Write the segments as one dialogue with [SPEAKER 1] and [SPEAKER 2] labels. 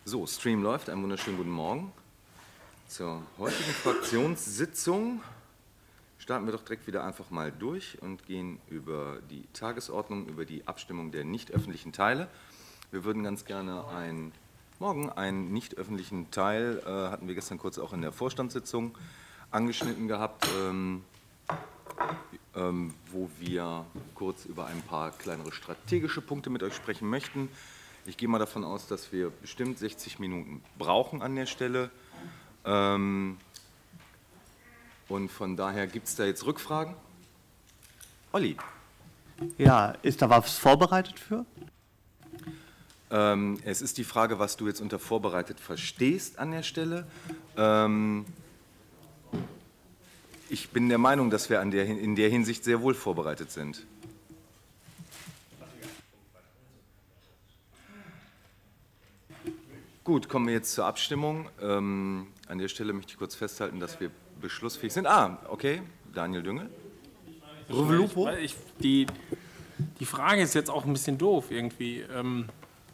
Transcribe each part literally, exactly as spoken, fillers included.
[SPEAKER 1] So, Stream läuft. Einen wunderschönen guten Morgen. Zur heutigen Fraktionssitzung starten wir doch direkt wieder einfach mal durch und gehen über die Tagesordnung, über die Abstimmung der nicht öffentlichen Teile. Wir würden ganz gerne ein, morgen einen nicht öffentlichen Teil, äh, hatten wir gestern kurz auch in der Vorstandssitzung angeschnitten gehabt, ähm, ähm, wo wir kurz über ein paar kleinere strategische Punkte mit euch sprechen möchten. Ich gehe mal davon aus, dass wir bestimmt sechzig Minuten brauchen an der Stelle. Ähm, und von daher gibt es da jetzt Rückfragen? Olli.
[SPEAKER 2] Ja, ist da was vorbereitet für?
[SPEAKER 1] Ähm, es ist die Frage, was du jetzt unter vorbereitet verstehst an der Stelle. Ähm, ich bin der Meinung, dass wir an der, in der Hinsicht sehr wohl vorbereitet sind. Gut, kommen wir jetzt zur Abstimmung. Ähm, an der Stelle möchte ich kurz festhalten, dass wir beschlussfähig sind. Ah, okay, Daniel Düngel.
[SPEAKER 3] Revolupo? Ich, die, die Frage ist jetzt auch ein bisschen doof irgendwie. Ähm,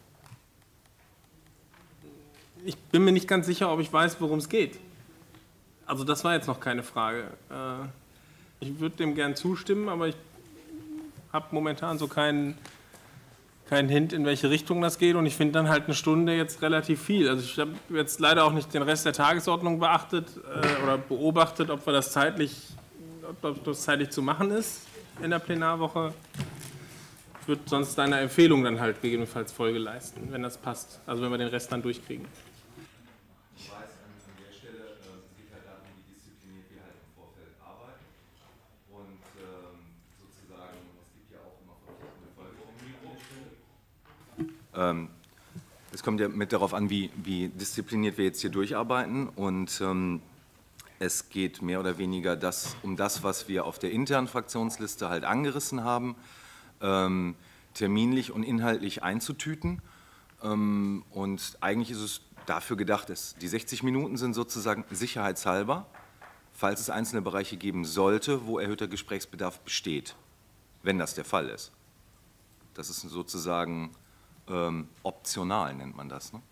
[SPEAKER 3] ich bin mir nicht ganz sicher, ob ich weiß, worum es geht. Also das war jetzt noch keine Frage. Äh, ich würde dem gern zustimmen, aber ich habe momentan so keinen... kein Hint, in welche Richtung das geht, und ich finde dann halt eine Stunde jetzt relativ viel. Also ich habe jetzt leider auch nicht den Rest der Tagesordnung beachtet äh, oder beobachtet, ob wir das zeitlich, ob das zeitlich zu machen ist in der Plenarwoche. Ich würde sonst deiner Empfehlung dann halt gegebenenfalls Folge leisten, wenn das passt. Also wenn wir den Rest dann durchkriegen.
[SPEAKER 1] Ich weiß an der Stelle, es geht halt darum, wie diszipliniert wir halt im Vorfeld arbeiten. Und sozusagen, es gibt ja auch immer verpflichtende Folgetermine an der Stelle. Ähm, es kommt ja mit darauf an, wie, wie diszipliniert wir jetzt hier durcharbeiten, und ähm, es geht mehr oder weniger das, um das, was wir auf der internen Fraktionsliste halt angerissen haben, ähm, terminlich und inhaltlich einzutüten, ähm, und eigentlich ist es dafür gedacht, dass die sechzig Minuten sind sozusagen sicherheitshalber, falls es einzelne Bereiche geben sollte, wo erhöhter Gesprächsbedarf besteht, wenn das der Fall ist. Das ist sozusagen Ähm, optional, nennt man das. Ne?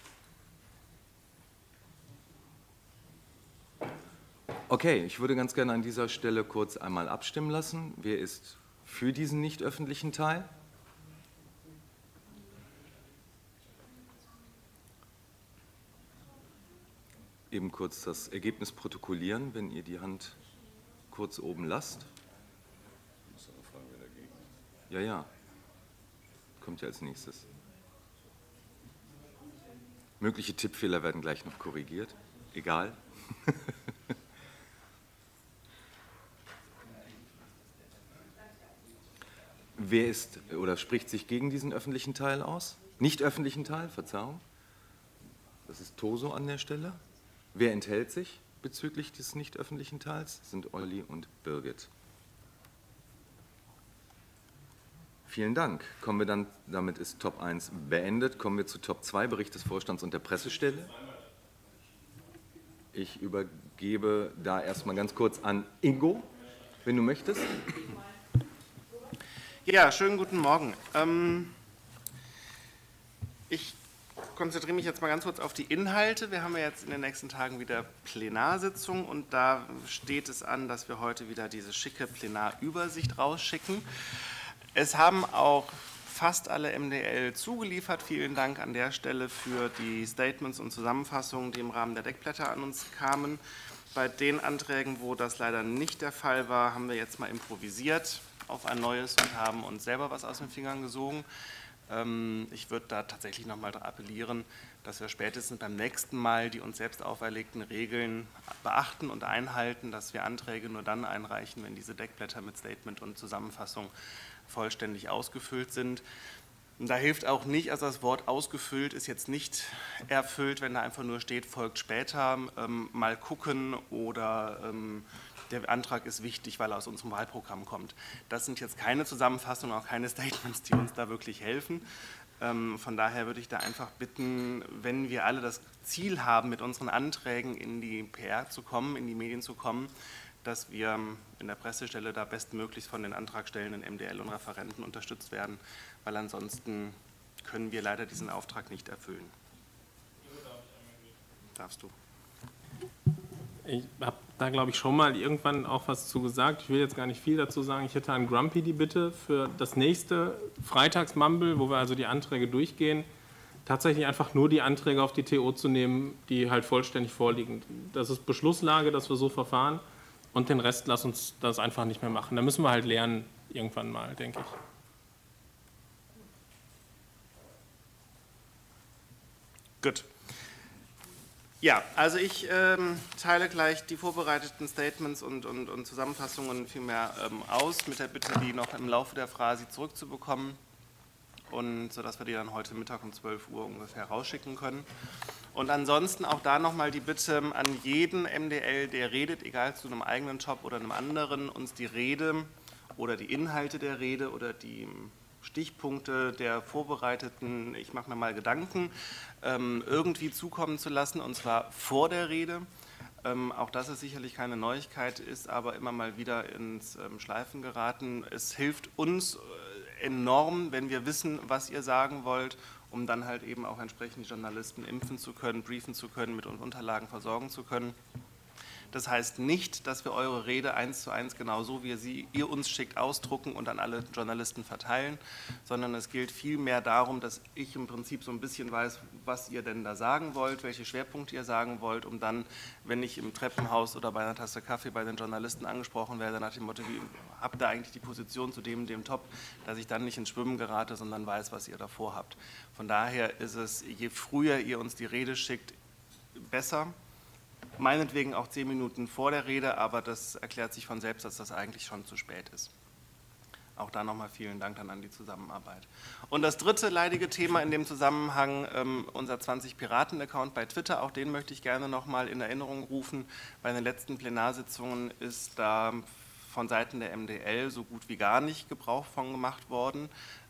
[SPEAKER 1] Okay, ich würde ganz gerne an dieser Stelle kurz einmal abstimmen lassen. Wer ist für diesen nicht öffentlichen Teil? Eben kurz das Ergebnis protokollieren, wenn ihr die Hand kurz oben lasst. Ich muss aber fragen, wer dagegen ist. Ja, ja. Kommt ja als nächstes. Mögliche Tippfehler werden gleich noch korrigiert. Egal. Wer ist oder spricht sich gegen diesen öffentlichen Teil aus? Nicht öffentlichen Teil, Verzeihung. Das ist Toso an der Stelle. Wer enthält sich bezüglich des nicht öffentlichen Teils? Das sind Olli und Birgit. Vielen Dank. Kommen wir dann, damit ist Top eins beendet, kommen wir zu Top zwei, Bericht des Vorstands und der Pressestelle. Ich übergebe da erstmal ganz kurz an Ingo, wenn du möchtest.
[SPEAKER 4] Ja, schönen guten Morgen. Ähm, ich konzentriere mich jetzt mal ganz kurz auf die Inhalte. Wir haben ja jetzt in den nächsten Tagen wieder Plenarsitzung, und da steht es an, dass wir heute wieder diese schicke Plenarübersicht rausschicken. Es haben auch fast alle M D L zugeliefert. Vielen Dank an der Stelle für die Statements und Zusammenfassungen, die im Rahmen der Deckblätter an uns kamen. Bei den Anträgen, wo das leider nicht der Fall war, haben wir jetzt mal improvisiert auf ein neues und haben uns selber was aus den Fingern gesogen. Ich würde da tatsächlich noch mal appellieren, dass wir spätestens beim nächsten Mal die uns selbst auferlegten Regeln beachten und einhalten, dass wir Anträge nur dann einreichen, wenn diese Deckblätter mit Statement und Zusammenfassung vollständig ausgefüllt sind. Und da hilft auch nicht, also das Wort ausgefüllt ist jetzt nicht erfüllt, wenn da einfach nur steht, folgt später, ähm, mal gucken oder ähm, der Antrag ist wichtig, weil er aus unserem Wahlprogramm kommt. Das sind jetzt keine Zusammenfassungen, auch keine Statements, die uns da wirklich helfen. Ähm, von daher würde ich da einfach bitten, wenn wir alle das Ziel haben, mit unseren Anträgen in die P R zu kommen, in die Medien zu kommen, dass wir in der Pressestelle da bestmöglichst von den antragstellenden M D L und Referenten unterstützt werden, weil ansonsten können wir leider diesen Auftrag nicht erfüllen. darfst du.
[SPEAKER 3] Ich habe da, glaube ich, schon mal irgendwann auch was zu gesagt. Ich will jetzt gar nicht viel dazu sagen. Ich hätte an Grumpy die Bitte für das nächste Freitagsmumble, wo wir also die Anträge durchgehen, tatsächlich einfach nur die Anträge auf die T O zu nehmen, die halt vollständig vorliegen. Das ist Beschlusslage, dass wir so verfahren, und den Rest lass uns das einfach nicht mehr machen. Da müssen wir halt lernen, irgendwann mal, denke ich.
[SPEAKER 4] Gut. Ja, also ich ähm, teile gleich die vorbereiteten Statements und, und, und Zusammenfassungen vielmehr ähm, aus, mit der Bitte, die noch im Laufe der Phrase zurückzubekommen, und sodass wir die dann heute Mittag um zwölf Uhr ungefähr rausschicken können. Und ansonsten auch da nochmal die Bitte an jeden M D L, der redet, egal zu einem eigenen Job oder einem anderen, uns die Rede oder die Inhalte der Rede oder die Stichpunkte der vorbereiteten, ich mache mir mal Gedanken, ähm, irgendwie zukommen zu lassen, und zwar vor der Rede. Ähm, auch das ist sicherlich keine Neuigkeit, ist aber immer mal wieder ins ähm, Schleifen geraten. Es hilft uns äh, enorm, wenn wir wissen, was ihr sagen wollt, um dann halt eben auch entsprechend die Journalisten impfen zu können, briefen zu können, mit Unterlagen versorgen zu können. Das heißt nicht, dass wir eure Rede eins zu eins genauso, wie ihr sie ihr uns schickt, ausdrucken und an alle Journalisten verteilen, sondern es gilt vielmehr darum, dass ich im Prinzip so ein bisschen weiß, was ihr denn da sagen wollt, welche Schwerpunkte ihr sagen wollt, um dann, wenn ich im Treppenhaus oder bei einer Tasse Kaffee bei den Journalisten angesprochen werde, nach dem Motto, wie habt ihr eigentlich die Position zu dem, dem Top, dass ich dann nicht ins Schwimmen gerate, sondern weiß, was ihr davor habt. Von daher ist es, je früher ihr uns die Rede schickt, besser. Meinetwegen auch zehn Minuten vor der Rede, aber das erklärt sich von selbst, dass das eigentlich schon zu spät ist. Auch da nochmal vielen Dank dann an die Zusammenarbeit. Und das dritte leidige Thema in dem Zusammenhang, ähm, unser zwanzig Piraten-Account bei Twitter, auch den möchte ich gerne nochmal in Erinnerung rufen. Bei den letzten Plenarsitzungen ist da von Seiten der M D L so gut wie gar nicht Gebrauch von gemacht worden.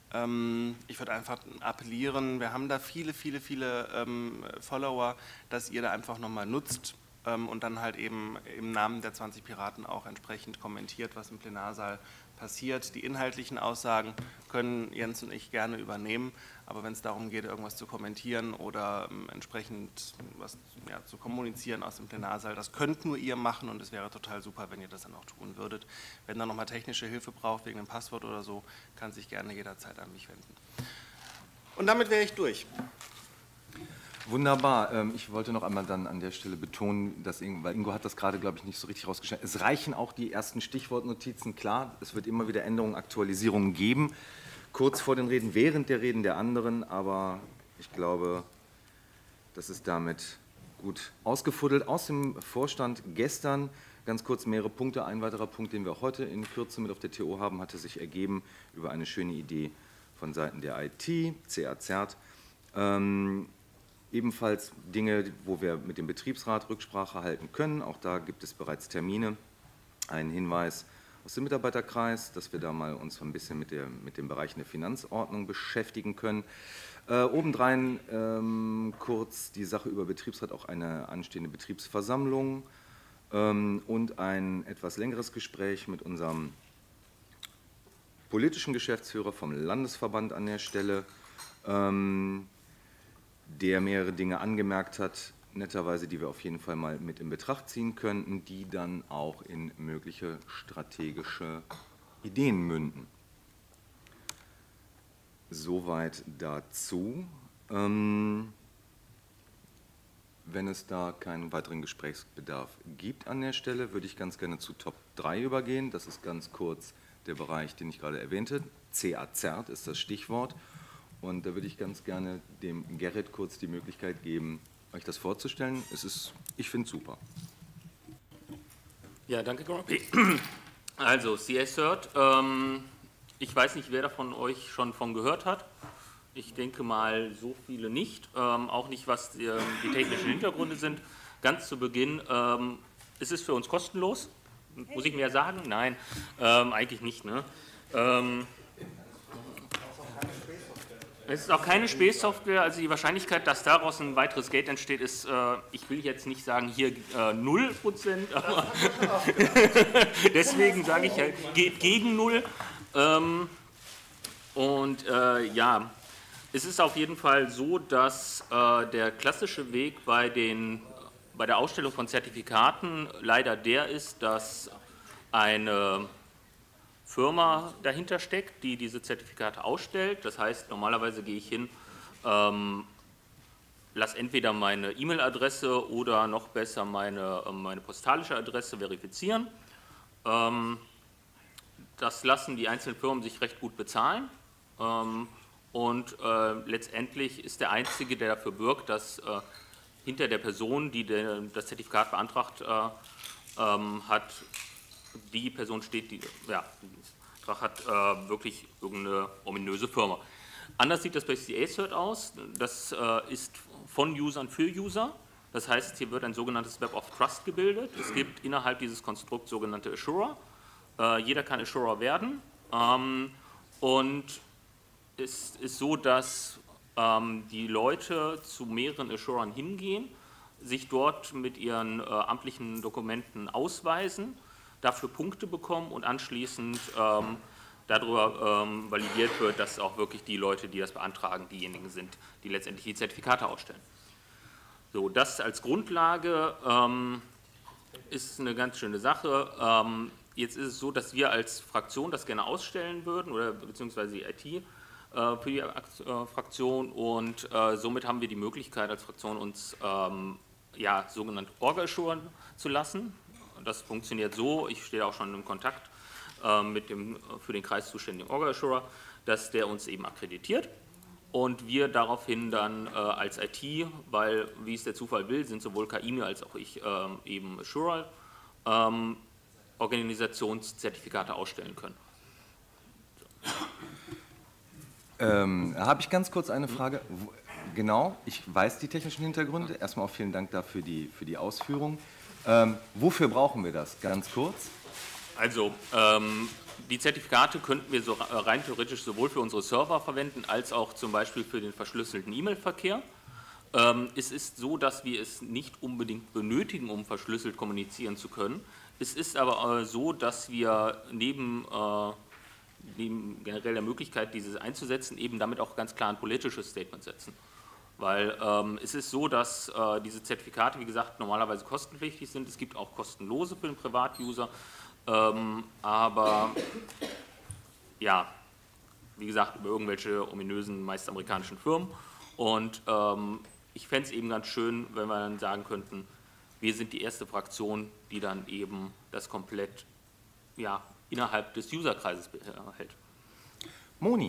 [SPEAKER 4] Ähm, ich würde einfach appellieren, wir haben da viele, viele, viele ähm, Follower, dass ihr da einfach nochmal nutzt und dann halt eben im Namen der zwanzig Piraten auch entsprechend kommentiert, was im Plenarsaal passiert. Die inhaltlichen Aussagen können Jens und ich gerne übernehmen, aber wenn es darum geht, irgendwas zu kommentieren oder ähm, entsprechend was ja, zu kommunizieren aus dem Plenarsaal, das könnt nur ihr machen, und es wäre total super, wenn ihr das dann auch tun würdet. Wenn da nochmal technische Hilfe braucht wegen dem Passwort oder so, kann sich gerne jederzeit an mich wenden. Und damit wäre ich durch.
[SPEAKER 1] Wunderbar. Ich wollte noch einmal dann an der Stelle betonen, dass Ingo, weil Ingo hat das gerade, glaube ich, nicht so richtig rausgestellt. Es reichen auch die ersten Stichwortnotizen. Klar, es wird immer wieder Änderungen, Aktualisierungen geben, kurz vor den Reden, während der Reden der anderen. Aber ich glaube, das ist damit gut ausgefuddelt. Aus dem Vorstand gestern ganz kurz mehrere Punkte. Ein weiterer Punkt, den wir auch heute in Kürze mit auf der T O haben, hatte sich ergeben über eine schöne Idee von Seiten der I T, C A Z E R T. Ähm, Ebenfalls Dinge, wo wir mit dem Betriebsrat Rücksprache halten können. Auch da gibt es bereits Termine. Ein Hinweis aus dem Mitarbeiterkreis, dass wir da mal uns ein bisschen mit, der, mit den Bereichen der Finanzordnung beschäftigen können. Äh, obendrein ähm, kurz die Sache über Betriebsrat, auch eine anstehende Betriebsversammlung ähm, und ein etwas längeres Gespräch mit unserem politischen Geschäftsführer vom Landesverband an der Stelle, ähm, der mehrere Dinge angemerkt hat, netterweise, die wir auf jeden Fall mal mit in Betracht ziehen könnten, die dann auch in mögliche strategische Ideen münden. Soweit dazu. Ähm, wenn es da keinen weiteren Gesprächsbedarf gibt an der Stelle, würde ich ganz gerne zu Top drei übergehen. Das ist ganz kurz der Bereich, den ich gerade erwähnte. C A Z E R T ist das Stichwort. Und da würde ich ganz gerne dem Gerrit kurz die Möglichkeit geben, euch das vorzustellen. Es ist, ich finde es super.
[SPEAKER 5] Ja, danke, Grumpy. Also, C A Z E R T, ähm, ich weiß nicht, wer davon euch schon von gehört hat. Ich denke mal, so viele nicht. Ähm, auch nicht, was die, ähm, die technischen Hintergründe sind. Ganz zu Beginn, ähm, ist es für uns kostenlos? Muss ich mir sagen? Nein, ähm, eigentlich nicht. Ne? Ähm, Es ist auch keine Space-Software, also die Wahrscheinlichkeit, dass daraus ein weiteres Geld entsteht, ist, äh, ich will jetzt nicht sagen hier äh, null Prozent, aber deswegen sage ich ja, geht gegen null. Ähm, und äh, ja, es ist auf jeden Fall so, dass äh, der klassische Weg bei den bei der Ausstellung von Zertifikaten leider der ist, dass eine Firma dahinter steckt, die diese Zertifikate ausstellt. Das heißt, normalerweise gehe ich hin, ähm, lasse entweder meine E-Mail-Adresse oder noch besser meine, meine postalische Adresse verifizieren. Ähm, das lassen die einzelnen Firmen sich recht gut bezahlen. Ähm, und äh, letztendlich ist der Einzige, der dafür bürgt, dass äh, hinter der Person, die de, das Zertifikat beantragt äh, ähm, hat, die Person steht, die ja, hat äh, wirklich irgendeine ominöse Firma. Anders sieht das bei C A-Cert aus. Das äh, ist von Usern für User. Das heißt, hier wird ein sogenanntes Web of Trust gebildet. Es gibt innerhalb dieses Konstrukts sogenannte Assurer. Äh, jeder kann Assurer werden. Ähm, und es ist so, dass ähm, die Leute zu mehreren Assurern hingehen, sich dort mit ihren äh, amtlichen Dokumenten ausweisen, dafür Punkte bekommen und anschließend ähm, darüber ähm, validiert wird, dass auch wirklich die Leute, die das beantragen, diejenigen sind, die letztendlich die Zertifikate ausstellen. So, das als Grundlage ähm, ist eine ganz schöne Sache. Ähm, jetzt ist es so, dass wir als Fraktion das gerne ausstellen würden, oder beziehungsweise die I T äh, für die äh, Fraktion, und äh, somit haben wir die Möglichkeit als Fraktion, uns ähm, ja, sogenannt Orga-Assuren zu lassen. Das funktioniert so, ich stehe auch schon im Kontakt äh, mit dem für den Kreis zuständigen Orga-Assurer, dass der uns eben akkreditiert und wir daraufhin dann äh, als I T, weil, wie es der Zufall will, sind sowohl Kaime als auch ich äh, eben Assurer, ähm, Organisationszertifikate ausstellen können. So.
[SPEAKER 1] Ähm, habe ich ganz kurz eine Frage. Genau, ich weiß die technischen Hintergründe. Erstmal auch vielen Dank dafür die, für die Ausführung. Ähm, wofür brauchen wir das? Ganz kurz.
[SPEAKER 5] Also, ähm, die Zertifikate könnten wir so rein theoretisch sowohl für unsere Server verwenden, als auch zum Beispiel für den verschlüsselten E-Mail-Verkehr. Ähm, es ist so, dass wir es nicht unbedingt benötigen, um verschlüsselt kommunizieren zu können. Es ist aber äh, so, dass wir neben, äh, neben generell der Möglichkeit, dieses einzusetzen, eben damit auch ganz klar ein politisches Statement setzen. Weil ähm, es ist so, dass äh, diese Zertifikate, wie gesagt, normalerweise kostenpflichtig sind. Es gibt auch kostenlose für den Privatuser. Ähm, aber ja, wie gesagt, über irgendwelche ominösen, meist amerikanischen Firmen. Und ähm, ich fände es eben ganz schön, wenn wir dann sagen könnten, wir sind die erste Fraktion, die dann eben das komplett ja, innerhalb des Userkreises hält.
[SPEAKER 1] Moni.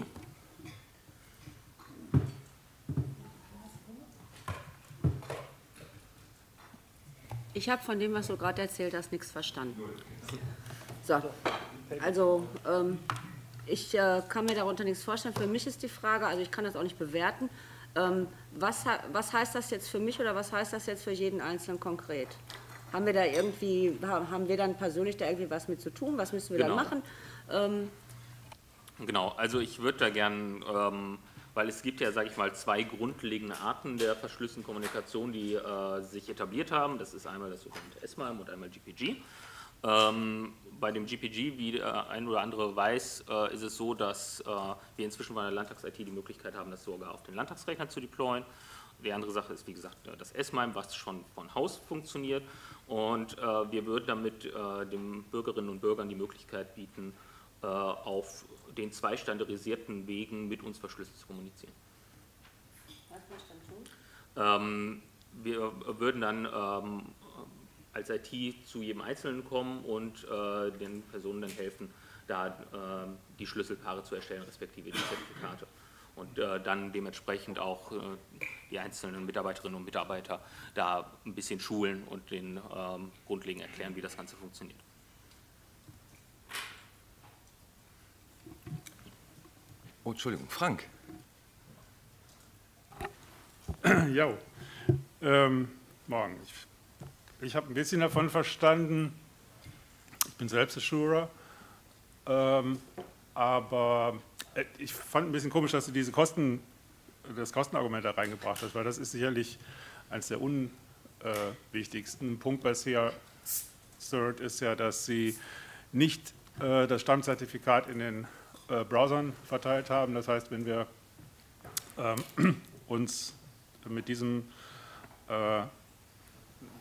[SPEAKER 6] Ich habe von dem, was du gerade erzählt hast, nichts verstanden. So, also ähm, ich äh, kann mir darunter nichts vorstellen. Für mich ist die Frage, also ich kann das auch nicht bewerten, ähm, was, was heißt das jetzt für mich oder was heißt das jetzt für jeden Einzelnen konkret? Haben wir da irgendwie, haben wir dann persönlich da irgendwie was mit zu tun? Was müssen wir
[SPEAKER 5] genau.
[SPEAKER 6] dann machen? Ähm,
[SPEAKER 5] genau, also ich würde da gern, ähm, weil es gibt ja, sage ich mal, zwei grundlegende Arten der verschlüsselten Kommunikation, die äh, sich etabliert haben. Das ist einmal das sogenannte S M I M und einmal G P G. Ähm, bei dem G P G, wie der ein oder andere weiß, äh, ist es so, dass äh, wir inzwischen bei der Landtags-I T die Möglichkeit haben, das sogar auf den Landtagsrechner zu deployen. Die andere Sache ist, wie gesagt, das S M I M, was schon von Haus funktioniert. Und äh, wir würden damit äh, den Bürgerinnen und Bürgern die Möglichkeit bieten, äh, auf den zwei standardisierten Wegen mit uns verschlüsselt zu kommunizieren.
[SPEAKER 6] Was muss ich dann tun?
[SPEAKER 5] Ähm, wir würden dann ähm, als I T zu jedem Einzelnen kommen und äh, den Personen dann helfen, da äh, die Schlüsselpaare zu erstellen, respektive die Zertifikate. Und äh, dann dementsprechend auch äh, die einzelnen Mitarbeiterinnen und Mitarbeiter da ein bisschen schulen und den ähm, grundlegend erklären, wie das Ganze funktioniert.
[SPEAKER 1] Oh, Entschuldigung, Frank.
[SPEAKER 7] Ja, ähm, morgen. Ich, ich habe ein bisschen davon verstanden, ich bin selbst Assurer, ähm, aber ich fand ein bisschen komisch, dass du diese Kosten, das Kostenargument da reingebracht hast, weil das ist sicherlich eines der unwichtigsten. Ein Punkt bei C A-Cert ist ja, dass sie nicht äh, das Stammzertifikat in den äh, Browsern verteilt haben. Das heißt, wenn wir ähm, uns mit diesem äh,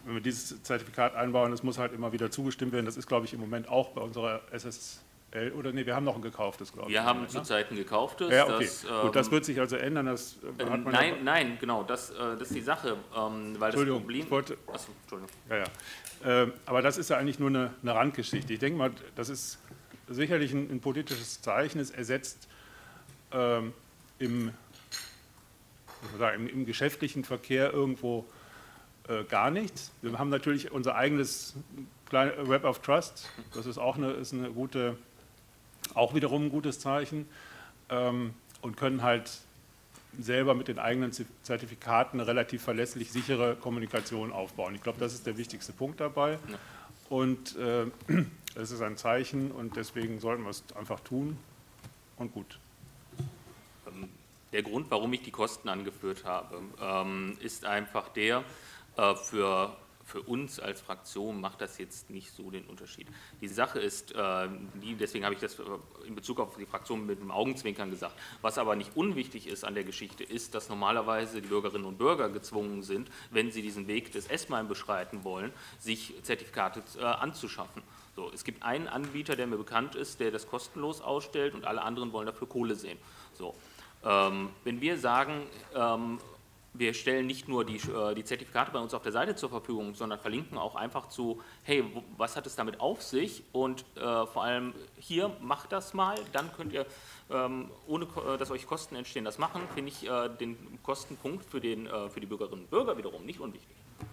[SPEAKER 7] wenn wir dieses Zertifikat einbauen, das muss halt immer wieder zugestimmt werden. Das ist, glaube ich, im Moment auch bei unserer S S L, oder nee, wir haben noch ein gekauftes, glaube ich.
[SPEAKER 5] Wir haben
[SPEAKER 7] Moment,
[SPEAKER 5] zurzeit ein gekauftes.
[SPEAKER 7] Ja, okay.
[SPEAKER 5] Das,
[SPEAKER 7] Gut, das
[SPEAKER 5] ähm,
[SPEAKER 7] wird sich also ändern. Das
[SPEAKER 5] äh,
[SPEAKER 7] hat man
[SPEAKER 5] nein,
[SPEAKER 7] ja,
[SPEAKER 5] nein, genau, das, äh, das ist die Sache, ähm, weil das
[SPEAKER 7] Entschuldigung,
[SPEAKER 5] Problem...
[SPEAKER 7] ich wollte,
[SPEAKER 5] Achso, Entschuldigung.
[SPEAKER 7] ja, ja. Ähm, aber das ist ja eigentlich nur eine, eine Randgeschichte. Ich denke mal, das ist sicherlich ein, ein politisches Zeichen. Es ersetzt ähm, im, sagen, im, im geschäftlichen Verkehr irgendwo äh, gar nichts. Wir haben natürlich unser eigenes kleine Web of Trust. Das ist auch eine, ist eine gute, auch wiederum ein gutes Zeichen, ähm, und können halt selber mit den eigenen Zertifikaten eine relativ verlässlich sichere Kommunikation aufbauen. Ich glaube, das ist der wichtigste Punkt dabei. Ja. Und äh, es ist ein Zeichen und deswegen sollten wir es einfach tun und gut.
[SPEAKER 5] Der Grund, warum ich die Kosten angeführt habe, ähm, ist einfach der, äh, für Für uns als Fraktion macht das jetzt nicht so den Unterschied. Die Sache ist, äh, die, deswegen habe ich das in Bezug auf die Fraktion mit dem Augenzwinkern gesagt, was aber nicht unwichtig ist an der Geschichte, ist, dass normalerweise die Bürgerinnen und Bürger gezwungen sind, wenn sie diesen Weg des S M A I beschreiten wollen, sich Zertifikate äh, anzuschaffen. So, es gibt einen Anbieter, der mir bekannt ist, der das kostenlos ausstellt und alle anderen wollen dafür Kohle sehen. So, ähm, wenn wir sagen, ähm, wir stellen nicht nur die, die Zertifikate bei uns auf der Seite zur Verfügung, sondern verlinken auch einfach zu, hey, was hat es damit auf sich und äh, vor allem hier, macht das mal, dann könnt ihr, ähm, ohne dass euch Kosten entstehen, das machen, finde ich äh, den Kostenpunkt für, den, äh, für die Bürgerinnen und Bürger wiederum nicht unwichtig.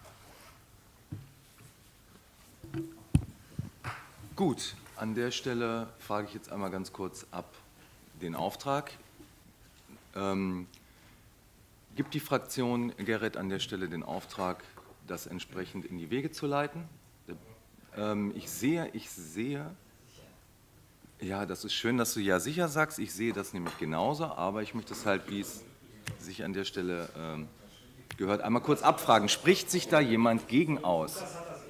[SPEAKER 1] Gut, an der Stelle frage ich jetzt einmal ganz kurz ab den Auftrag. Ähm, Gibt die Fraktion Gerrit an der Stelle den Auftrag, das entsprechend in die Wege zu leiten? Ähm, ich sehe, ich sehe, ja, das ist schön, dass du ja sicher sagst, ich sehe das nämlich genauso, aber ich möchte es halt, wie es sich an der Stelle ähm, gehört, einmal kurz abfragen. Spricht sich da jemand gegen aus?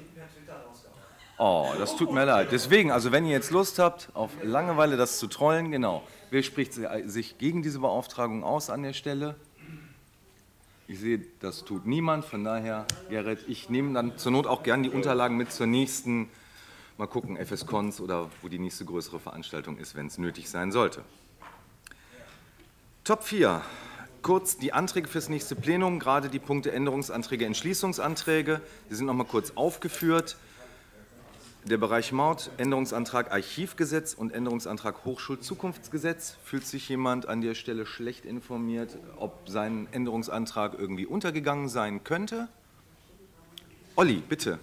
[SPEAKER 1] Oh, das tut mir leid. Deswegen, also wenn ihr jetzt Lust habt, auf Langeweile das zu trollen, genau. Wer spricht sich gegen diese Beauftragung aus an der Stelle? Ich sehe, das tut niemand, von daher, Gerrit, ich nehme dann zur Not auch gern die Unterlagen mit zur nächsten, mal gucken, F S Cons oder wo die nächste größere Veranstaltung ist, wenn es nötig sein sollte. Top vier, kurz die Anträge fürs nächste Plenum, gerade die Punkte Änderungsanträge, Entschließungsanträge, die sind noch mal kurz aufgeführt. Der Bereich Maut, Änderungsantrag Archivgesetz und Änderungsantrag Hochschulzukunftsgesetz. Fühlt sich jemand an der Stelle schlecht informiert, ob sein Änderungsantrag irgendwie untergegangen sein könnte? Olli, bitte.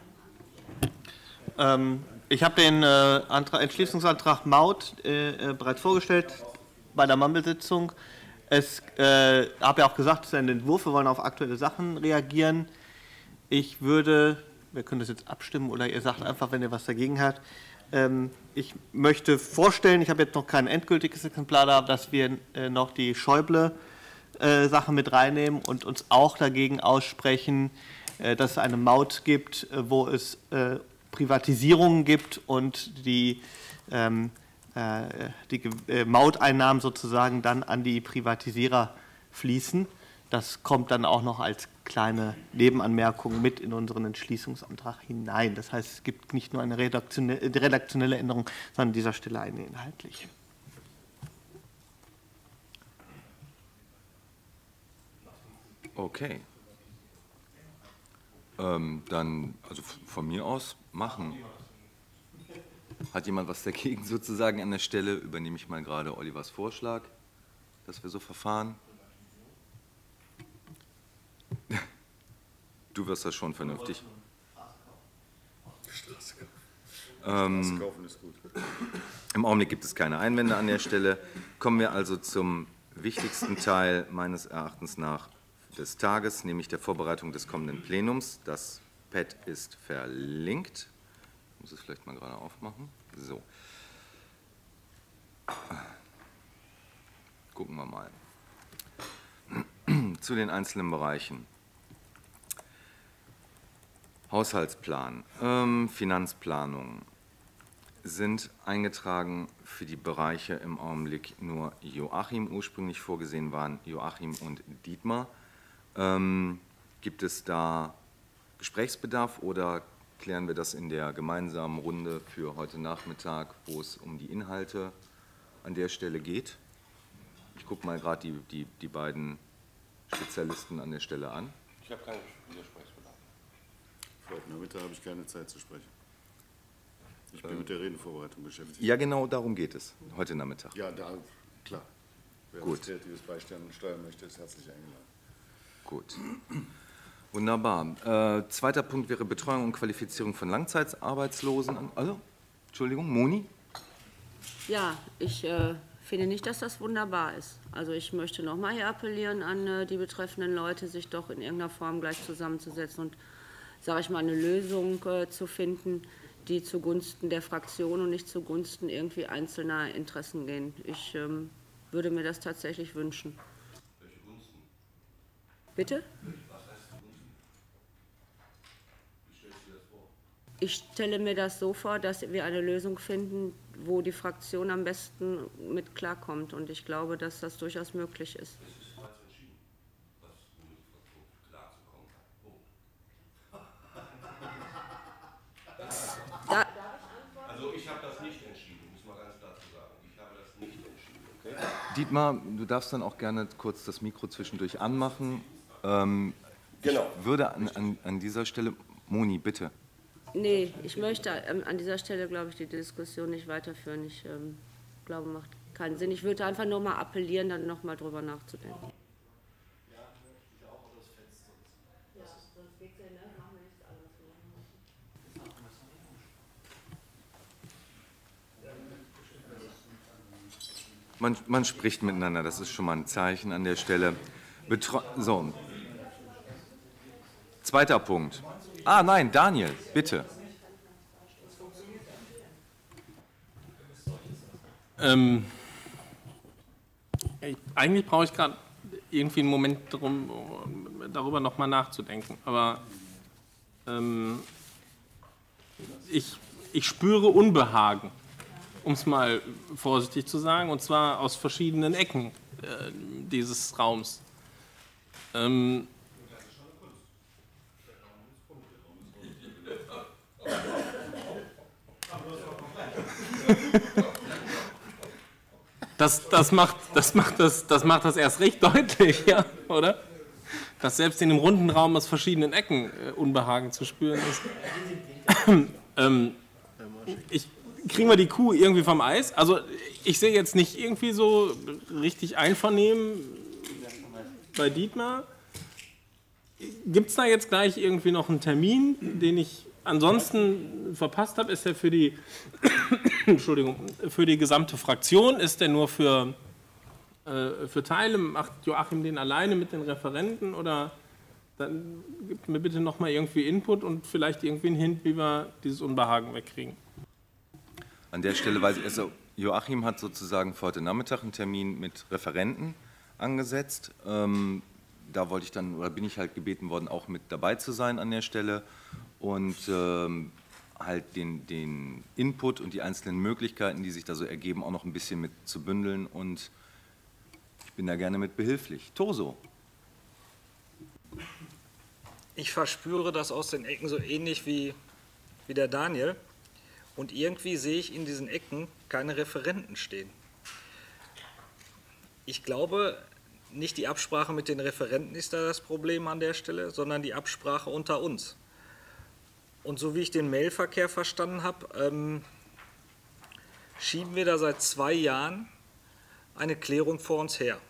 [SPEAKER 2] Ähm, ich habe den äh, Antrag, Entschließungsantrag Maut äh, bereits vorgestellt bei der Mammelsitzung. Ich äh, habe ja auch gesagt, es ist ein Entwurf, wir wollen auf aktuelle Sachen reagieren. Ich würde... Wir können das jetzt abstimmen oder ihr sagt einfach, wenn ihr was dagegen habt. Ähm, ich möchte vorstellen, ich habe jetzt noch kein endgültiges Exemplar da, dass wir äh, noch die Schäuble-Sache äh, mit reinnehmen und uns auch dagegen aussprechen, äh, dass es eine Maut gibt, äh, wo es äh, Privatisierungen gibt und die, ähm, äh, die äh, Mauteinnahmen sozusagen dann an die Privatisierer fließen. Das kommt dann auch noch als kleine Nebenanmerkung mit in unseren Entschließungsantrag hinein. Das heißt, es gibt nicht nur eine redaktionelle, redaktionelle Änderung, sondern an dieser Stelle eine inhaltliche.
[SPEAKER 1] Okay. Ähm, dann, also von mir aus, machen. Hat jemand was dagegen sozusagen an der Stelle? Übernehme ich mal gerade Olivers Vorschlag, dass wir so verfahren. Du wirst das schon vernünftig. Ähm, Im Augenblick gibt es keine Einwände an der Stelle. Kommen wir also zum wichtigsten Teil meines Erachtens nach des Tages, nämlich der Vorbereitung des kommenden Plenums. Das Pad ist verlinkt. Ich muss es vielleicht mal gerade aufmachen. So. Gucken wir mal. Zu den einzelnen Bereichen. Haushaltsplan, ähm, Finanzplanung sind eingetragen für die Bereiche im Augenblick nur Joachim. Ursprünglich vorgesehen waren Joachim und Dietmar. Ähm, gibt es da
[SPEAKER 8] Gesprächsbedarf oder klären wir das in der gemeinsamen Runde für heute Nachmittag, wo es um die Inhalte an der Stelle geht? Ich gucke mal gerade die, die, die beiden Spezialisten an der Stelle an.
[SPEAKER 9] Ich habe keinen Gesprächsbedarf.
[SPEAKER 10] Heute Nachmittag habe ich keine Zeit zu sprechen. Ich bin ähm, mit der Redenvorbereitung beschäftigt.
[SPEAKER 8] Ja, genau darum geht es, heute Nachmittag.
[SPEAKER 10] Ja, da, klar. Wer
[SPEAKER 8] Gut.
[SPEAKER 10] uns kreatives Beisteuern steuern möchte, ist herzlich eingeladen.
[SPEAKER 8] Gut. Wunderbar. Äh, zweiter Punkt wäre Betreuung und Qualifizierung von Langzeitarbeitslosen. Also, Entschuldigung, Moni?
[SPEAKER 6] Ja, ich äh, finde nicht, dass das wunderbar ist. Also ich möchte nochmal hier appellieren an äh, die betreffenden Leute, sich doch in irgendeiner Form gleich zusammenzusetzen und, sage ich mal, eine Lösung äh, zu finden, die zugunsten der Fraktion und nicht zugunsten irgendwie einzelner Interessen gehen. Ich ähm, würde mir das tatsächlich wünschen.
[SPEAKER 9] Welche Gunsten?
[SPEAKER 6] Bitte?
[SPEAKER 9] Was heißt Gunsten? Wie stellst du dir das vor?
[SPEAKER 6] Ich stelle mir das so vor, dass wir eine Lösung finden, wo die Fraktion am besten mit klarkommt. Und ich glaube, dass das durchaus möglich ist.
[SPEAKER 9] Es ist bereits entschieden, was wo die Fraktion klarzukommen hat.
[SPEAKER 6] Da,
[SPEAKER 9] Also ich habe das nicht entschieden, muss man ganz klar zu sagen. Ich habe das nicht entschieden, okay?
[SPEAKER 8] Dietmar, du darfst dann auch gerne kurz das Mikro zwischendurch anmachen. Ähm,
[SPEAKER 9] Genau.
[SPEAKER 8] Ich würde an, an, an dieser Stelle, Moni, bitte.
[SPEAKER 6] nee, ich möchte ähm, an dieser Stelle, glaube ich, die Diskussion nicht weiterführen. Ich ähm, glaube, macht keinen Sinn. Ich würde einfach nur mal appellieren, dann noch mal drüber nachzudenken.
[SPEAKER 8] Man, man spricht miteinander, das ist schon mal ein Zeichen an der Stelle. Betreu so. Zweiter Punkt. Ah, nein, Daniel, bitte.
[SPEAKER 3] Ähm, ich, eigentlich brauche ich gerade irgendwie einen Moment darum, darüber nochmal nachzudenken. Aber ähm, ich, ich spüre Unbehagen, um es mal vorsichtig zu sagen, und zwar aus verschiedenen Ecken äh, dieses Raums. Ähm, Das, das, macht, das, macht das, das macht das erst recht deutlich, ja, oder? Dass selbst in dem runden Raum aus verschiedenen Ecken äh, Unbehagen zu spüren ist. ähm, ich, kriegen wir die Kuh irgendwie vom Eis? Also ich sehe jetzt nicht irgendwie so richtig Einvernehmen bei Dietmar. Gibt es da jetzt gleich irgendwie noch einen Termin, den ich ansonsten verpasst habe? Ist der für die, Entschuldigung, für die gesamte Fraktion? Ist der nur für, äh, für Teile? Macht Joachim den alleine mit den Referenten? Oder dann gibt mir bitte noch mal irgendwie Input und vielleicht irgendwie einen Hint, wie wir dieses Unbehagen wegkriegen.
[SPEAKER 8] An der Stelle weiß ich, also Joachim hat sozusagen für heute Nachmittag einen Termin mit Referenten angesetzt. Ähm, da wollte ich dann, oder bin ich halt gebeten worden, auch mit dabei zu sein an der Stelle und ähm, halt den, den Input und die einzelnen Möglichkeiten, die sich da so ergeben, auch noch ein bisschen mit zu bündeln, und ich bin da gerne mit behilflich. Toso.
[SPEAKER 11] Ich verspüre das aus den Ecken so ähnlich wie, wie der Daniel, und irgendwie sehe ich in diesen Ecken keine Referenten stehen. Ich glaube, nicht die Absprache mit den Referenten ist da das Problem an der Stelle, sondern die Absprache unter uns. Und so wie ich den Mailverkehr verstanden habe, ähm, schieben wir da seit zwei Jahren eine Klärung vor uns her.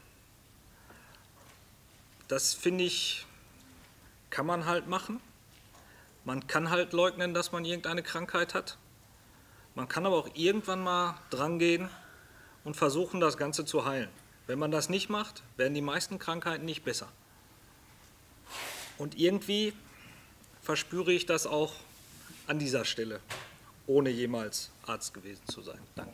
[SPEAKER 11] Das, finde ich, kann man halt machen. Man kann halt leugnen, dass man irgendeine Krankheit hat. Man kann aber auch irgendwann mal drangehen und versuchen, das Ganze zu heilen. Wenn man das nicht macht, werden die meisten Krankheiten nicht besser. Und irgendwie verspüre ich das auch an dieser Stelle, ohne jemals Arzt gewesen zu sein. Danke.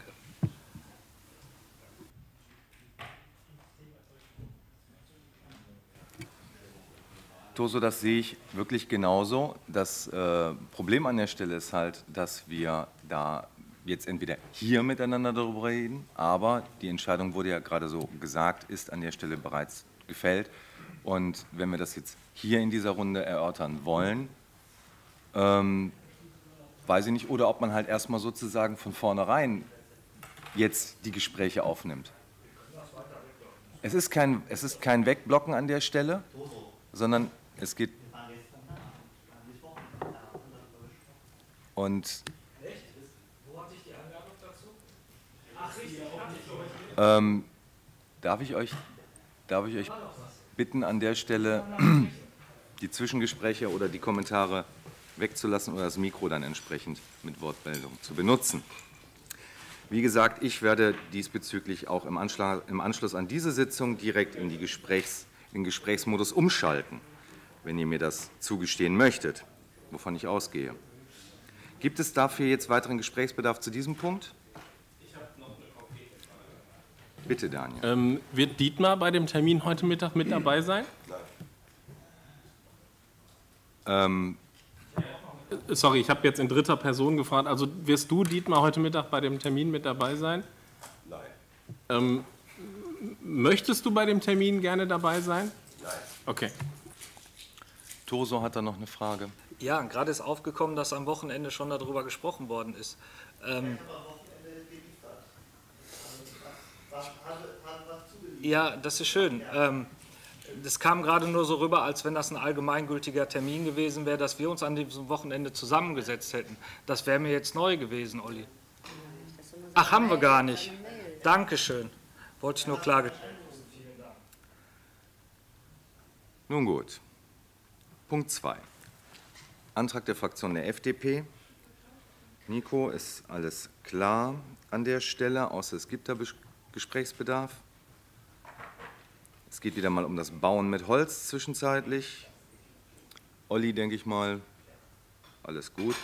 [SPEAKER 8] Toso, das sehe ich wirklich genauso. Das äh, Problem an der Stelle ist halt, dass wir da jetzt entweder hier miteinander darüber reden, aber die Entscheidung wurde ja gerade so gesagt, ist an der Stelle bereits gefällt. Und wenn wir das jetzt hier in dieser Runde erörtern wollen, Ähm, weiß ich nicht. Oder ob man halt erstmal sozusagen von vornherein jetzt die Gespräche aufnimmt. Es ist kein, es ist kein Wegblocken an der Stelle, sondern es geht... Und... Ähm, darf ich euch, darf ich euch bitten, an der Stelle die Zwischengespräche oder die Kommentare wegzulassen oder das Mikro dann entsprechend mit Wortmeldung zu benutzen. Wie gesagt, ich werde diesbezüglich auch im Anschluss, im Anschluss an diese Sitzung direkt in, die Gesprächs, in den Gesprächsmodus umschalten, wenn ihr mir das zugestehen möchtet, wovon ich ausgehe. Gibt es dafür jetzt weiteren Gesprächsbedarf zu diesem Punkt? Bitte, Daniel.
[SPEAKER 3] Ähm, wird Dietmar bei dem Termin heute Mittag mit dabei sein?
[SPEAKER 8] Ähm,
[SPEAKER 3] Sorry, ich habe jetzt in dritter Person gefragt. Also wirst du, Dietmar, heute Mittag bei dem Termin mit dabei sein?
[SPEAKER 9] Nein.
[SPEAKER 3] Ähm, möchtest du bei dem Termin gerne dabei sein?
[SPEAKER 9] Nein.
[SPEAKER 3] Okay.
[SPEAKER 8] Toso hat da noch eine Frage.
[SPEAKER 11] Ja, gerade ist aufgekommen, dass am Wochenende schon darüber gesprochen worden ist. Ähm, ja, das ist schön. Ähm, das kam gerade nur so rüber, als wenn das ein allgemeingültiger Termin gewesen wäre, dass wir uns an diesem Wochenende zusammengesetzt hätten. Das wäre mir jetzt neu gewesen, Olli. Ach, haben wir gar nicht. Dankeschön. Wollte ich nur klar.
[SPEAKER 8] Nun gut. Punkt zwei. Antrag der Fraktion der F D P. Nico, ist alles klar an der Stelle, außer es gibt da Gesprächsbedarf. Es geht wieder mal um das Bauen mit Holz zwischenzeitlich. Olli, denke ich mal, alles gut.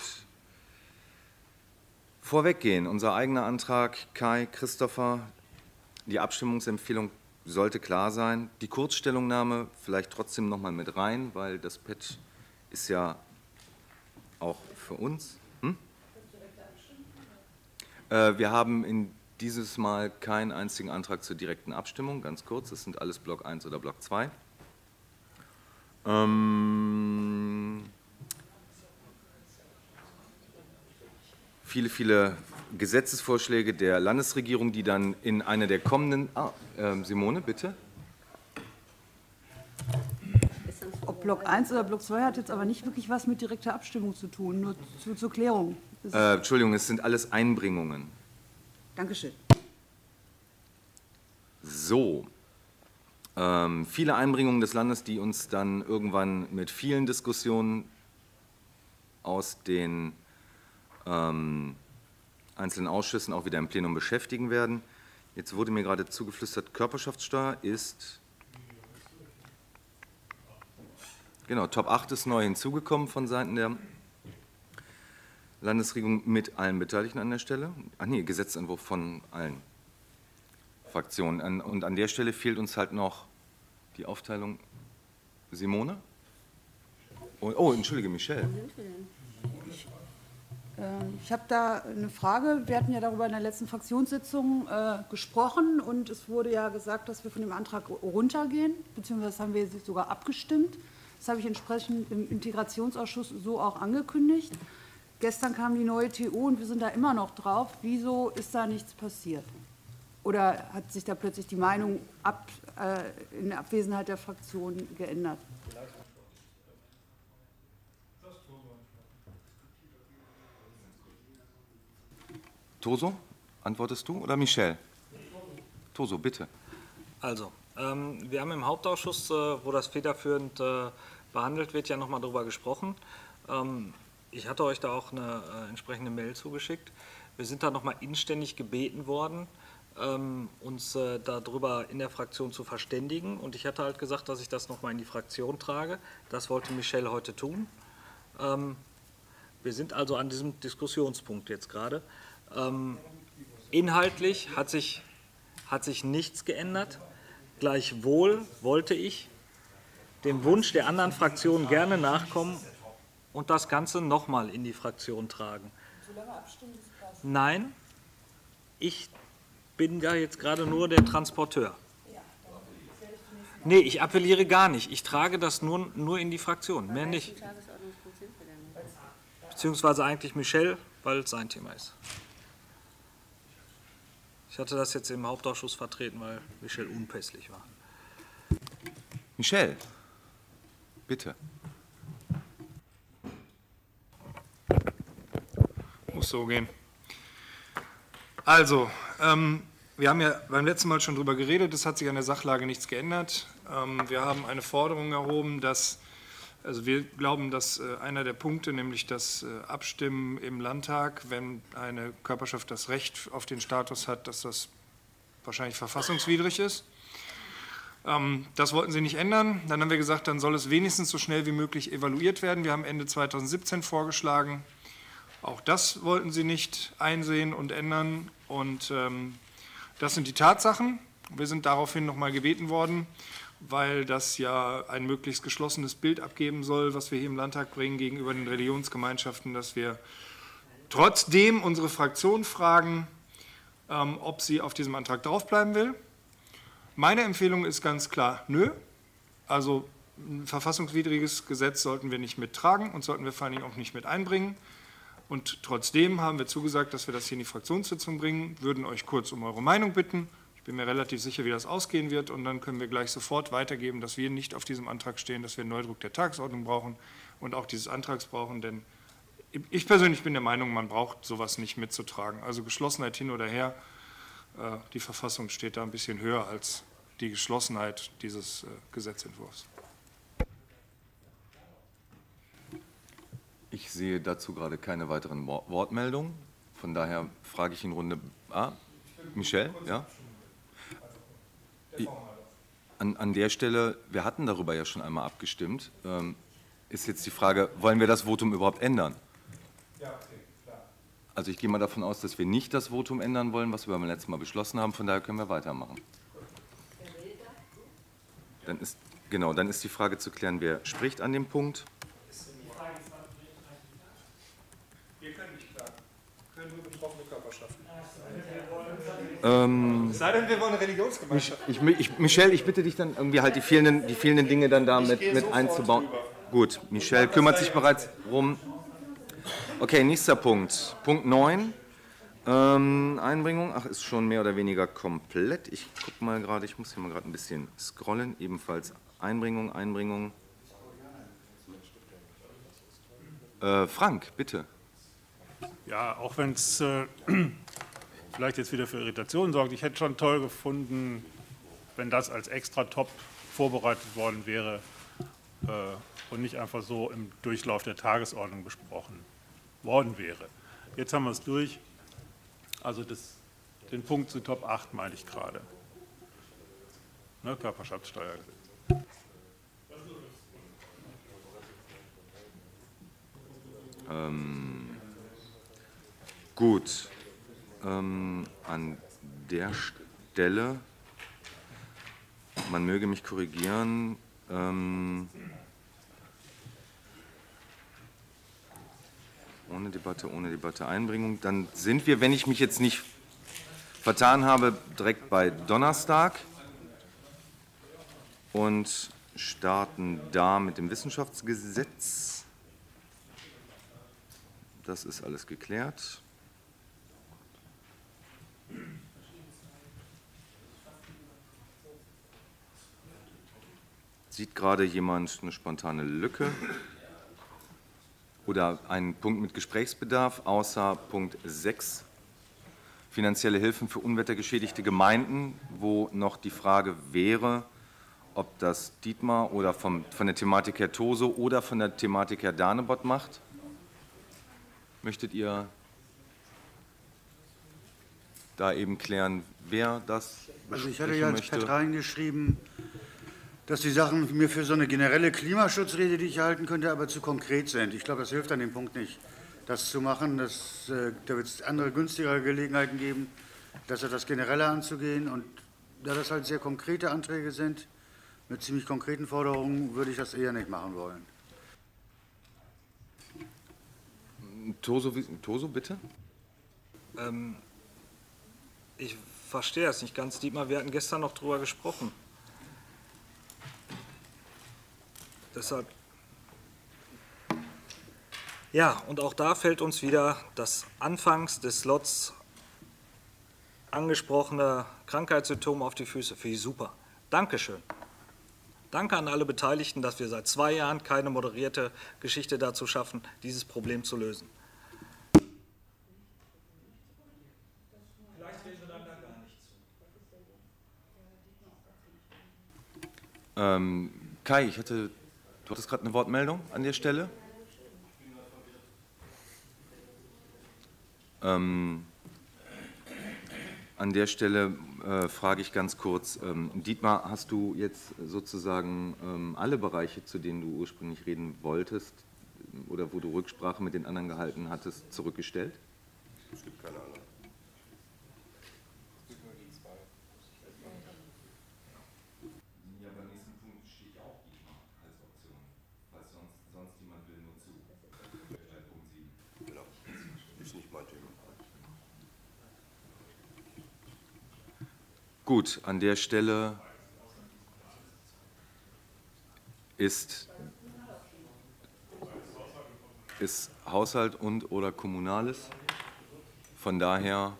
[SPEAKER 8] Vorweggehen, unser eigener Antrag, Kai, Christopher, die Abstimmungsempfehlung sollte klar sein. Die Kurzstellungnahme vielleicht trotzdem noch mal mit rein, weil das P E T ist ja auch für uns. Hm? Äh, wir haben in dieses Mal keinen einzigen Antrag zur direkten Abstimmung, ganz kurz, das sind alles Block eins oder Block zwei. Ähm, viele, viele Gesetzesvorschläge der Landesregierung, die dann in einer der kommenden... Ah, äh, Simone, bitte.
[SPEAKER 12] Ob Block eins oder Block zwei hat jetzt aber nicht wirklich was mit direkter Abstimmung zu tun, nur zu, zur Klärung.
[SPEAKER 8] Äh, Entschuldigung, es sind alles Einbringungen.
[SPEAKER 12] Dankeschön.
[SPEAKER 8] So, ähm, viele Einbringungen des Landes, die uns dann irgendwann mit vielen Diskussionen aus den ähm, einzelnen Ausschüssen auch wieder im Plenum beschäftigen werden. Jetzt wurde mir gerade zugeflüstert, Körperschaftssteuer ist, genau, Top acht ist neu hinzugekommen von Seiten der Landesregierung mit allen Beteiligten an der Stelle. Ach nee, Gesetzentwurf von allen Fraktionen. Und an der Stelle fehlt uns halt noch die Aufteilung. Simone? Oh, oh entschuldige, Michelle.
[SPEAKER 12] Ich, äh, ich habe da eine Frage. Wir hatten ja darüber in der letzten Fraktionssitzung äh, gesprochen und es wurde ja gesagt, dass wir von dem Antrag runtergehen, beziehungsweise haben wir sich sogar abgestimmt. Das habe ich entsprechend im Integrationsausschuss so auch angekündigt. Gestern kam die neue T O und wir sind da immer noch drauf. Wieso ist da nichts passiert? Oder hat sich da plötzlich die Meinung ab, äh, in Abwesenheit der Fraktion geändert?
[SPEAKER 8] Toso, antwortest du oder Michelle? Toso, bitte.
[SPEAKER 11] Also, ähm, wir haben im Hauptausschuss, äh, wo das federführend äh, behandelt wird, ja nochmal darüber gesprochen. Ähm, Ich hatte euch da auch eine äh, entsprechende Mail zugeschickt. Wir sind da nochmal inständig gebeten worden, ähm, uns äh, darüber in der Fraktion zu verständigen. Und ich hatte halt gesagt, dass ich das nochmal in die Fraktion trage. Das wollte Michelle heute tun. Ähm, wir sind also an diesem Diskussionspunkt jetzt gerade. Ähm, inhaltlich hat sich, hat sich nichts geändert. Gleichwohl wollte ich dem Wunsch der anderen Fraktionen gerne nachkommen und das Ganze nochmal in die Fraktion tragen. Nein, ich bin da jetzt gerade nur der Transporteur. Nee, ich appelliere gar nicht. Ich trage das nur, nur in die Fraktion, mehr nicht. beziehungsweise eigentlich Michel, weil es sein Thema ist. Ich hatte das jetzt im Hauptausschuss vertreten, weil Michel unpässlich war.
[SPEAKER 8] Michel, bitte.
[SPEAKER 13] Muss so gehen. Also, ähm, wir haben ja beim letzten Mal schon darüber geredet, es hat sich an der Sachlage nichts geändert. Ähm, wir haben eine Forderung erhoben, dass, also wir glauben, dass äh, einer der Punkte, nämlich das äh, Abstimmen im Landtag, wenn eine Körperschaft das Recht auf den Status hat, dass das wahrscheinlich verfassungswidrig ist. Ähm, das wollten Sie nicht ändern. Dann haben wir gesagt, dann soll es wenigstens so schnell wie möglich evaluiert werden. Wir haben Ende zweitausendsiebzehn vorgeschlagen. Auch das wollten Sie nicht einsehen und ändern. Und ähm, das sind die Tatsachen. Wir sind daraufhin noch mal gebeten worden, weil das ja ein möglichst geschlossenes Bild abgeben soll, was wir hier im Landtag bringen gegenüber den Religionsgemeinschaften, dass wir trotzdem unsere Fraktion fragen, ähm, ob sie auf diesem Antrag draufbleiben will. Meine Empfehlung ist ganz klar, nö. Also ein verfassungswidriges Gesetz sollten wir nicht mittragen und sollten wir vor allen Dingen auch nicht mit einbringen. Und trotzdem haben wir zugesagt, dass wir das hier in die Fraktionssitzung bringen, würden euch kurz um eure Meinung bitten. Ich bin mir relativ sicher, wie das ausgehen wird, und dann können wir gleich sofort weitergeben, dass wir nicht auf diesem Antrag stehen, dass wir einen Neudruck der Tagesordnung brauchen und auch dieses Antrags brauchen, denn ich persönlich bin der Meinung, man braucht sowas nicht mitzutragen. Also Geschlossenheit hin oder her, die Verfassung steht da ein bisschen höher als die Geschlossenheit dieses Gesetzentwurfs.
[SPEAKER 8] Ich sehe dazu gerade keine weiteren Wortmeldungen. Von daher frage ich in Runde A. Michel, ja? An, an der Stelle, wir hatten darüber ja schon einmal abgestimmt, ähm, ist jetzt die Frage, wollen wir das Votum überhaupt ändern?
[SPEAKER 13] Ja, okay, klar.
[SPEAKER 8] Also ich gehe mal davon aus, dass wir nicht das Votum ändern wollen, was wir beim letzten Mal beschlossen haben. Von daher können wir weitermachen. Dann ist, genau, dann ist die Frage zu klären, wer spricht an dem Punkt.
[SPEAKER 13] Wir können nicht klagen. Wir können nur betroffene Körperschaften.
[SPEAKER 8] Ähm,
[SPEAKER 13] Es sei denn, wir wollen eine Religionsgemeinschaft.
[SPEAKER 8] Ich, ich, Michel, ich bitte dich dann irgendwie halt die fehlenden, die fehlenden Dinge dann da mit, mit einzubauen. Gut, Michel kümmert sich bereits rum. Okay, nächster Punkt. Punkt neun. Ähm, Einbringung. Ach, ist schon mehr oder weniger komplett. Ich gucke mal gerade, ich muss hier mal gerade ein bisschen scrollen. Ebenfalls Einbringung, Einbringung. Äh, Frank, bitte.
[SPEAKER 7] Ja, auch wenn es äh, vielleicht jetzt wieder für Irritationen sorgt, ich hätte schon toll gefunden, wenn das als extra top vorbereitet worden wäre äh, und nicht einfach so im Durchlauf der Tagesordnung besprochen worden wäre. Jetzt haben wir es durch. Also das, den Punkt zu Top acht meine ich gerade. Ne, Körperschaftssteuergesetz.
[SPEAKER 8] Ähm, gut. Ähm, an der Stelle, man möge mich korrigieren, ähm, ohne Debatte, ohne Debatte, Einbringung. Dann sind wir, wenn ich mich jetzt nicht vertan habe, direkt bei Donnerstag und starten da mit dem Wissenschaftsgesetz. Das ist alles geklärt. Sieht gerade jemand eine spontane Lücke oder einen Punkt mit Gesprächsbedarf, außer Punkt sechs, finanzielle Hilfen für unwettergeschädigte Gemeinden, wo noch die Frage wäre, ob das Dietmar oder vom, von der Thematik her Toso oder von der Thematik her Danebot macht. Möchtet ihr da eben klären, wer das
[SPEAKER 14] Also ich hatte ja als
[SPEAKER 8] möchte?
[SPEAKER 14] Pad reingeschrieben, dass die Sachen mir für so eine generelle Klimaschutzrede, die ich halten könnte, aber zu konkret sind. Ich glaube, das hilft an dem Punkt nicht, das zu machen. Das, äh, da wird es andere günstigere Gelegenheiten geben, das etwas genereller anzugehen. Und da das halt sehr konkrete Anträge sind, mit ziemlich konkreten Forderungen, würde ich das eher nicht machen wollen.
[SPEAKER 8] Toso, Toso bitte?
[SPEAKER 11] Ähm, ich verstehe das nicht ganz, Dietmar. Wir hatten gestern noch drüber gesprochen. Deshalb. Ja, und auch da fällt uns wieder das anfangs des Slots angesprochene Krankheitssymptom auf die Füße. Finde ich super. Dankeschön. Danke an alle Beteiligten, dass wir seit zwei Jahren keine moderierte Geschichte dazu schaffen, dieses Problem zu lösen. Vielleicht reden wir dann da gar nicht zu.
[SPEAKER 8] Ähm, Kai, ich hatte, du hattest gerade eine Wortmeldung an der Stelle. Ähm, an der Stelle äh, frage ich ganz kurz, ähm, Dietmar, hast du jetzt sozusagen ähm, alle Bereiche, zu denen du ursprünglich reden wolltest oder wo du Rücksprache mit den anderen gehalten hattest, zurückgestellt?
[SPEAKER 9] Es gibt keine anderen.
[SPEAKER 1] Ja, beim nächsten Punkt steht ja auch Dietmar als Option, falls sonst, sonst jemand will nur zu. Äh, Punkt sieben.
[SPEAKER 9] Genau, ist nicht mein Thema.
[SPEAKER 8] Gut, an der Stelle ist, ist Haushalt und oder Kommunales. Von daher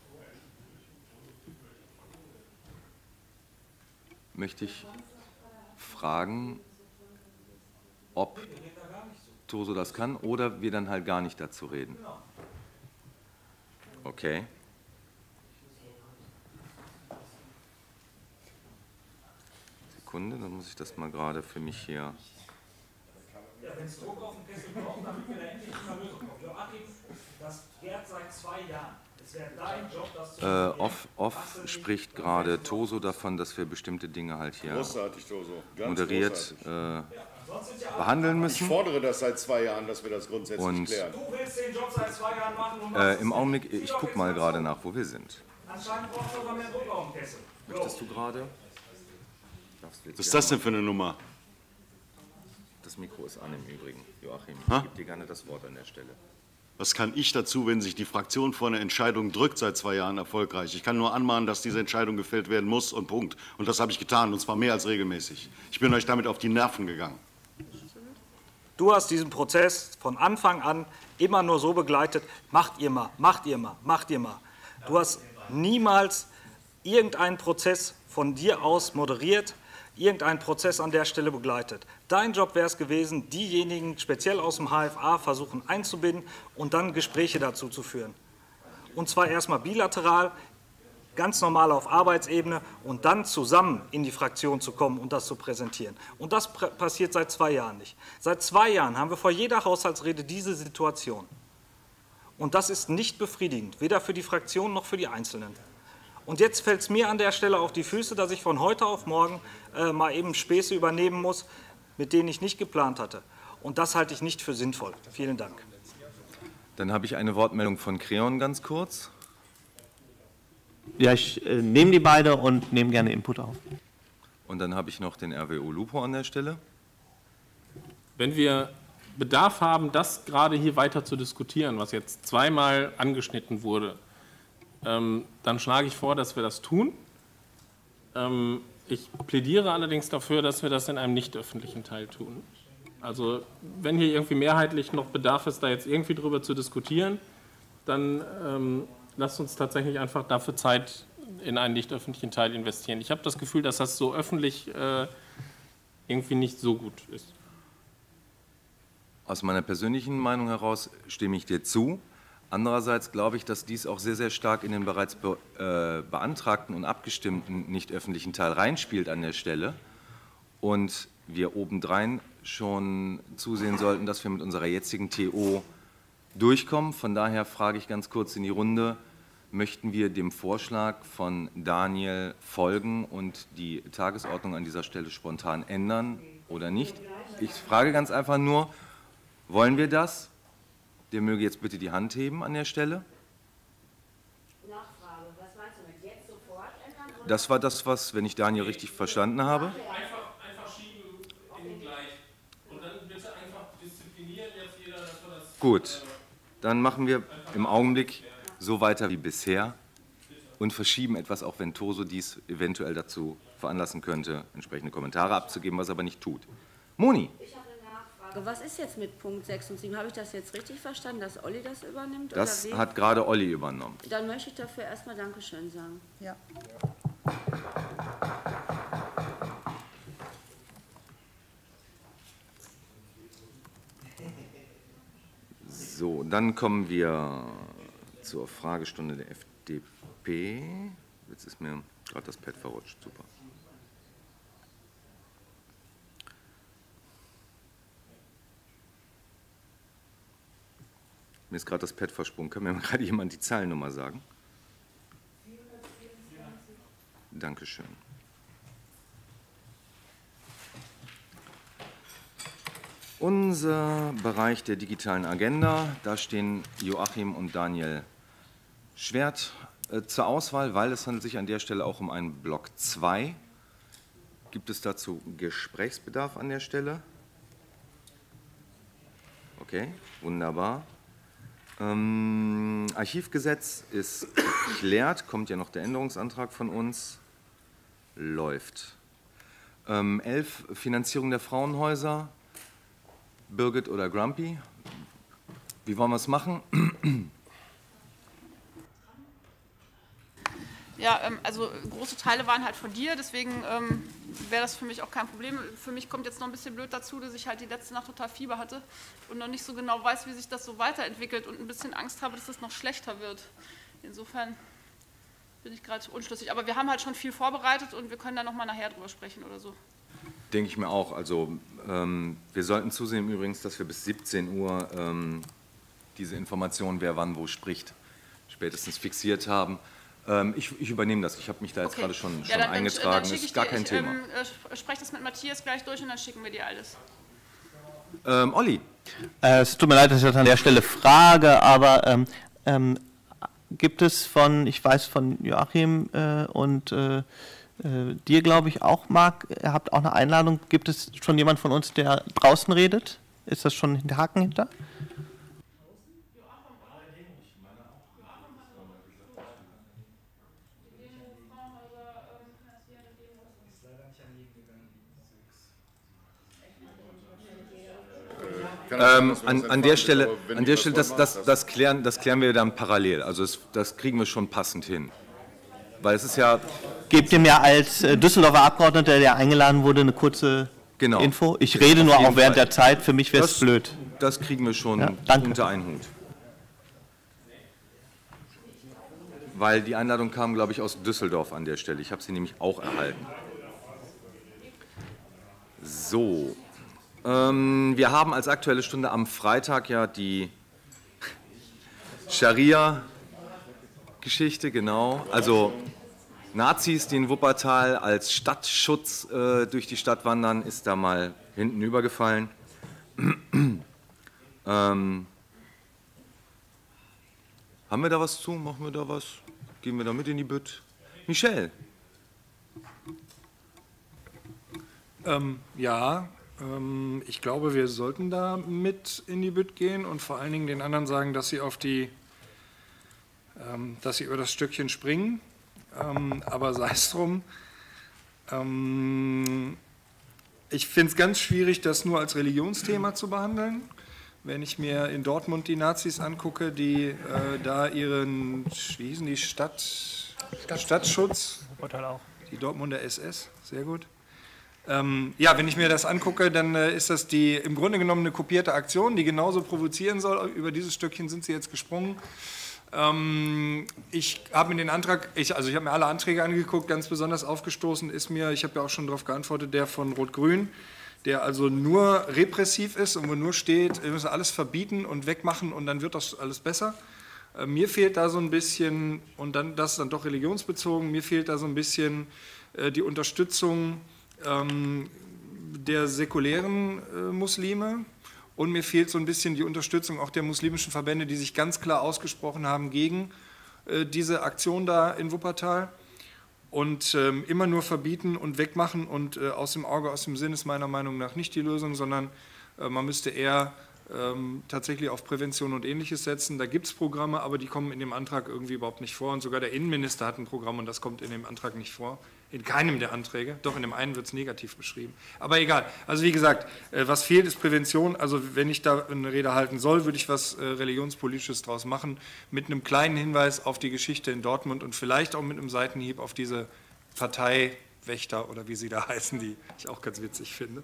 [SPEAKER 8] möchte ich fragen, ob Toso das kann oder wir dann halt gar nicht dazu reden. Okay. Sekunde, dann muss ich das mal gerade für mich hier.
[SPEAKER 11] Ja, wenn es Druck auf den Kessel braucht, damit wir da endlich zu einer Lösung kommen. Joachim, das währt seit zwei Jahren. Es wäre dein Job, das zu
[SPEAKER 8] Äh, off, off spricht gerade Toso davon, dass wir bestimmte Dinge halt hier
[SPEAKER 10] Großartig, Toso. Ganz
[SPEAKER 8] moderiert
[SPEAKER 10] großartig.
[SPEAKER 8] äh, behandeln müssen.
[SPEAKER 10] Ich fordere das seit zwei Jahren, dass wir das grundsätzlich
[SPEAKER 8] Und
[SPEAKER 10] klären.
[SPEAKER 11] Du willst den Job seit zwei Jahren machen und
[SPEAKER 8] äh, im Augenblick, ich gucke mal gerade nach, wo wir sind.
[SPEAKER 11] anscheinend brauchst du aber mehr Druck auf den Kessel.
[SPEAKER 8] Möchtest du gerade?
[SPEAKER 10] Was ist das denn für eine Nummer?
[SPEAKER 8] Das Mikro ist an im Übrigen, Joachim.
[SPEAKER 10] Ha?
[SPEAKER 8] Ich gebe dir gerne das Wort an der Stelle.
[SPEAKER 10] Was kann ich dazu, wenn sich die Fraktion vor einer Entscheidung drückt seit zwei Jahren erfolgreich? Ich kann nur anmahnen, dass diese Entscheidung gefällt werden muss und Punkt. Und das habe ich getan, und zwar mehr als regelmäßig. Ich bin euch damit auf die Nerven gegangen.
[SPEAKER 11] Du hast diesen Prozess von Anfang an immer nur so begleitet, macht ihr mal, macht ihr mal, macht ihr mal. Du hast niemals irgendeinen Prozess von dir aus moderiert, irgendeinen Prozess an der Stelle begleitet. Dein Job wäre es gewesen, diejenigen speziell aus dem H F A versuchen einzubinden und dann Gespräche dazu zu führen. Und zwar erstmal bilateral, ganz normal auf Arbeitsebene und dann zusammen in die Fraktion zu kommen und das zu präsentieren. Und das passiert seit zwei Jahren nicht. Seit zwei Jahren haben wir vor jeder Haushaltsrede diese Situation. Und das ist nicht befriedigend, weder für die Fraktion noch für die Einzelnen. Und jetzt fällt es mir an der Stelle auf die Füße, dass ich von heute auf morgen äh, mal eben Späße übernehmen muss, mit denen ich nicht geplant hatte. Und das halte ich nicht für sinnvoll. Vielen Dank.
[SPEAKER 8] Dann habe ich eine Wortmeldung von Creon ganz kurz.
[SPEAKER 2] Ja, ich äh, nehme die beide und nehme gerne Input auf.
[SPEAKER 8] Und dann habe ich noch den R W O Lupo an der Stelle.
[SPEAKER 3] Wenn wir Bedarf haben, das gerade hier weiter zu diskutieren, was jetzt zweimal angeschnitten wurde, ähm, dann schlage ich vor, dass wir das tun. Ähm, ich plädiere allerdings dafür, dass wir das in einem nicht öffentlichen Teil tun. Also wenn hier irgendwie mehrheitlich noch Bedarf ist, da jetzt irgendwie drüber zu diskutieren, dann ähm, lasst uns tatsächlich einfach dafür Zeit in einen nicht öffentlichen Teil investieren. Ich habe das Gefühl, dass das so öffentlich äh, irgendwie nicht so gut ist.
[SPEAKER 8] Aus meiner persönlichen Meinung heraus stimme ich dir zu. Andererseits glaube ich, dass dies auch sehr, sehr stark in den bereits be, äh, beantragten und abgestimmten nicht öffentlichen Teil reinspielt an der Stelle und wir obendrein schon zusehen sollten, dass wir mit unserer jetzigen T O durchkommen. Von daher frage ich ganz kurz in die Runde, möchten wir dem Vorschlag von Daniel folgen und die Tagesordnung an dieser Stelle spontan ändern oder nicht? Ich frage ganz einfach nur, wollen wir das? Der möge jetzt bitte die Hand heben an der Stelle.
[SPEAKER 6] Nachfrage, was meinst du mit jetzt sofort ändern?
[SPEAKER 8] Das war das, was, wenn ich Daniel richtig verstanden habe.
[SPEAKER 3] Einfach, einfach schieben in gleich. Und dann bitte einfach disziplinieren jetzt jeder, dass wir das.
[SPEAKER 8] Gut, dann machen wir im Augenblick so weiter wie bisher und verschieben etwas, auch wenn Toso dies eventuell dazu veranlassen könnte, entsprechende Kommentare abzugeben, was er aber nicht tut. Moni.
[SPEAKER 6] Ich habe eine Nachfrage. Was ist jetzt mit Punkt sechs und sieben? Habe ich das jetzt richtig verstanden, dass Olli das übernimmt?
[SPEAKER 8] Das
[SPEAKER 6] oder wie?
[SPEAKER 8] hat gerade Olli übernommen.
[SPEAKER 6] Dann möchte ich dafür erstmal Dankeschön sagen.
[SPEAKER 12] Ja.
[SPEAKER 8] So, dann kommen wir zur Fragestunde der F D P. Jetzt ist mir gerade das Pad verrutscht. Super. Mir ist gerade das Pad versprungen. Kann mir mal gerade jemand die Zahlennummer sagen? Dankeschön. Unser Bereich der digitalen Agenda, da stehen Joachim und Daniel Schwert äh, zur Auswahl, weil es handelt sich an der Stelle auch um einen Block zwei. Gibt es dazu Gesprächsbedarf an der Stelle? Okay, wunderbar. Ähm, Archivgesetz ist geklärt, kommt ja noch der Änderungsantrag von uns. Läuft. Ähm, elf, Finanzierung der Frauenhäuser. Birgit oder Grumpy? Wie wollen wir es machen?
[SPEAKER 15] Ja, ähm, also große Teile waren halt von dir, deswegen ähm, wäre das für mich auch kein Problem. Für mich kommt jetzt noch ein bisschen blöd dazu, dass ich halt die letzte Nacht total Fieber hatte und noch nicht so genau weiß, wie sich das so weiterentwickelt und ein bisschen Angst habe, dass das noch schlechter wird. Insofern bin ich gerade unschlüssig. Aber wir haben halt schon viel vorbereitet und wir können da nochmal nachher drüber sprechen oder so.
[SPEAKER 8] Denke ich mir auch. Also ähm, wir sollten zusehen übrigens, dass wir bis siebzehn Uhr ähm, diese Informationen, wer wann wo spricht, spätestens fixiert haben. Ähm, ich, ich übernehme das. Ich habe mich da jetzt okay. gerade schon, schon ja, dann, eingetragen. Das ist gar kein
[SPEAKER 15] ich,
[SPEAKER 8] Thema.
[SPEAKER 15] Ähm, äh, spreche das mit Matthias gleich durch und dann schicken wir dir alles.
[SPEAKER 8] Ähm, Olli.
[SPEAKER 2] Äh, es tut mir leid, dass ich das an der Stelle frage, aber ähm, ähm, gibt es von, ich weiß von Joachim äh, und äh, Äh, dir, glaube ich, auch, Marc, ihr habt auch eine Einladung. Gibt es schon jemand von uns, der draußen redet? Ist das schon der Haken hinter?
[SPEAKER 8] Ähm, an, an der Stelle, an der Stelle das, das, das, klären, das klären wir dann parallel. Also das, das kriegen wir schon passend hin. Weil es ist ja...
[SPEAKER 2] Gebt ihr mir als äh, Düsseldorfer Abgeordneter, der eingeladen wurde, eine kurze
[SPEAKER 8] genau.
[SPEAKER 2] Info? Ich rede nur auch während Fall. der Zeit, für mich wäre es blöd.
[SPEAKER 8] Das kriegen wir schon
[SPEAKER 2] ja,
[SPEAKER 8] unter einen Hut. Weil die Einladung kam, glaube ich, aus Düsseldorf an der Stelle. Ich habe sie nämlich auch erhalten. So. Ähm, wir haben als Aktuelle Stunde am Freitag ja die Scharia-Geschichte, genau. Also Nazis, die in Wuppertal als Stadtschutz äh, durch die Stadt wandern, ist da mal hinten übergefallen. ähm, haben wir da was zu? Machen wir da was? Gehen wir da mit in die Bütt? Michel?
[SPEAKER 13] Ähm, ja, ähm, ich glaube, wir sollten da mit in die Bütt gehen und vor allen Dingen den anderen sagen, dass sie auf die, ähm, dass sie über das Stückchen springen. Ähm, aber sei es drum. Ähm, ich finde es ganz schwierig, das nur als Religionsthema zu behandeln. Wenn ich mir in Dortmund die Nazis angucke, die äh, da ihren, wie hießen die, Stadt, Stadt. Stadtschutz, auch. Die Dortmunder S S, sehr gut. Ähm, ja, wenn ich mir das angucke, dann äh, ist das die im Grunde genommen eine kopierte Aktion, die genauso provozieren soll. Über dieses Stückchen sind sie jetzt gesprungen. Ich habe mir den Antrag, ich, also ich habe mir alle Anträge angeguckt, ganz besonders aufgestoßen ist mir, ich habe ja auch schon darauf geantwortet, der von Rot-Grün, der also nur repressiv ist und wo nur steht, wir müssen alles verbieten und wegmachen und dann wird das alles besser. Mir fehlt da so ein bisschen, und dann das ist dann doch religionsbezogen, mir fehlt da so ein bisschen die Unterstützung der säkulären Muslime. Und mir fehlt so ein bisschen die Unterstützung auch der muslimischen Verbände, die sich ganz klar ausgesprochen haben gegen äh, diese Aktion da in Wuppertal. Und ähm, immer nur verbieten und wegmachen und äh, aus dem Auge, aus dem Sinn ist meiner Meinung nach nicht die Lösung, sondern äh, man müsste eher ähm, tatsächlich auf Prävention und Ähnliches setzen. Da gibt es Programme, aber die kommen in dem Antrag irgendwie überhaupt nicht vor. Und sogar der Innenminister hat ein Programm und das kommt in dem Antrag nicht vor. In keinem der Anträge, doch in dem einen wird es negativ beschrieben. Aber egal. Also wie gesagt, äh, was fehlt, ist Prävention. Also wenn ich da eine Rede halten soll, würde ich was äh, Religionspolitisches draus machen, mit einem kleinen Hinweis auf die Geschichte in Dortmund und vielleicht auch mit einem Seitenhieb auf diese Parteiwächter oder wie sie da heißen, die ich auch ganz witzig finde.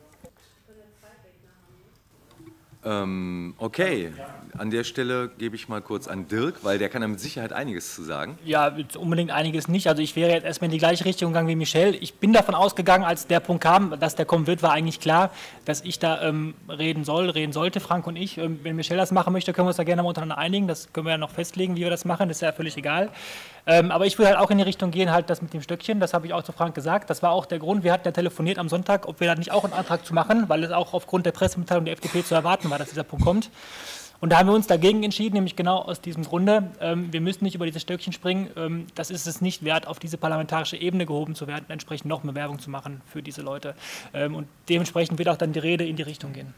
[SPEAKER 8] Ähm, okay, an der Stelle gebe ich mal kurz an Dirk, weil der kann da mit Sicherheit einiges zu sagen.
[SPEAKER 16] Ja, unbedingt einiges nicht. Also ich wäre jetzt erstmal in die gleiche Richtung gegangen wie Michel. Ich bin davon ausgegangen, als der Punkt kam, dass der kommen wird, war eigentlich klar, dass ich da ähm, reden soll, reden sollte, Frank und ich. Ähm, wenn Michel das machen möchte, können wir uns da gerne mal untereinander einigen. Das können wir ja noch festlegen, wie wir das machen, das ist ja völlig egal. Ähm, aber ich würde halt auch in die Richtung gehen, halt das mit dem Stöckchen, das habe ich auch zu Frank gesagt. Das war auch der Grund, wir hatten ja telefoniert am Sonntag, ob wir da nicht auch einen Antrag zu machen, weil es auch aufgrund der Pressemitteilung der F D P zu erwarten war, dass dieser Punkt kommt. Und da haben wir uns dagegen entschieden, nämlich genau aus diesem Grunde, ähm, wir müssen nicht über dieses Stöckchen springen, ähm, das ist es nicht wert, auf diese parlamentarische Ebene gehoben zu werden, entsprechend noch mehr Werbung zu machen für diese Leute. Ähm, und dementsprechend wird auch dann die Rede in die Richtung gehen.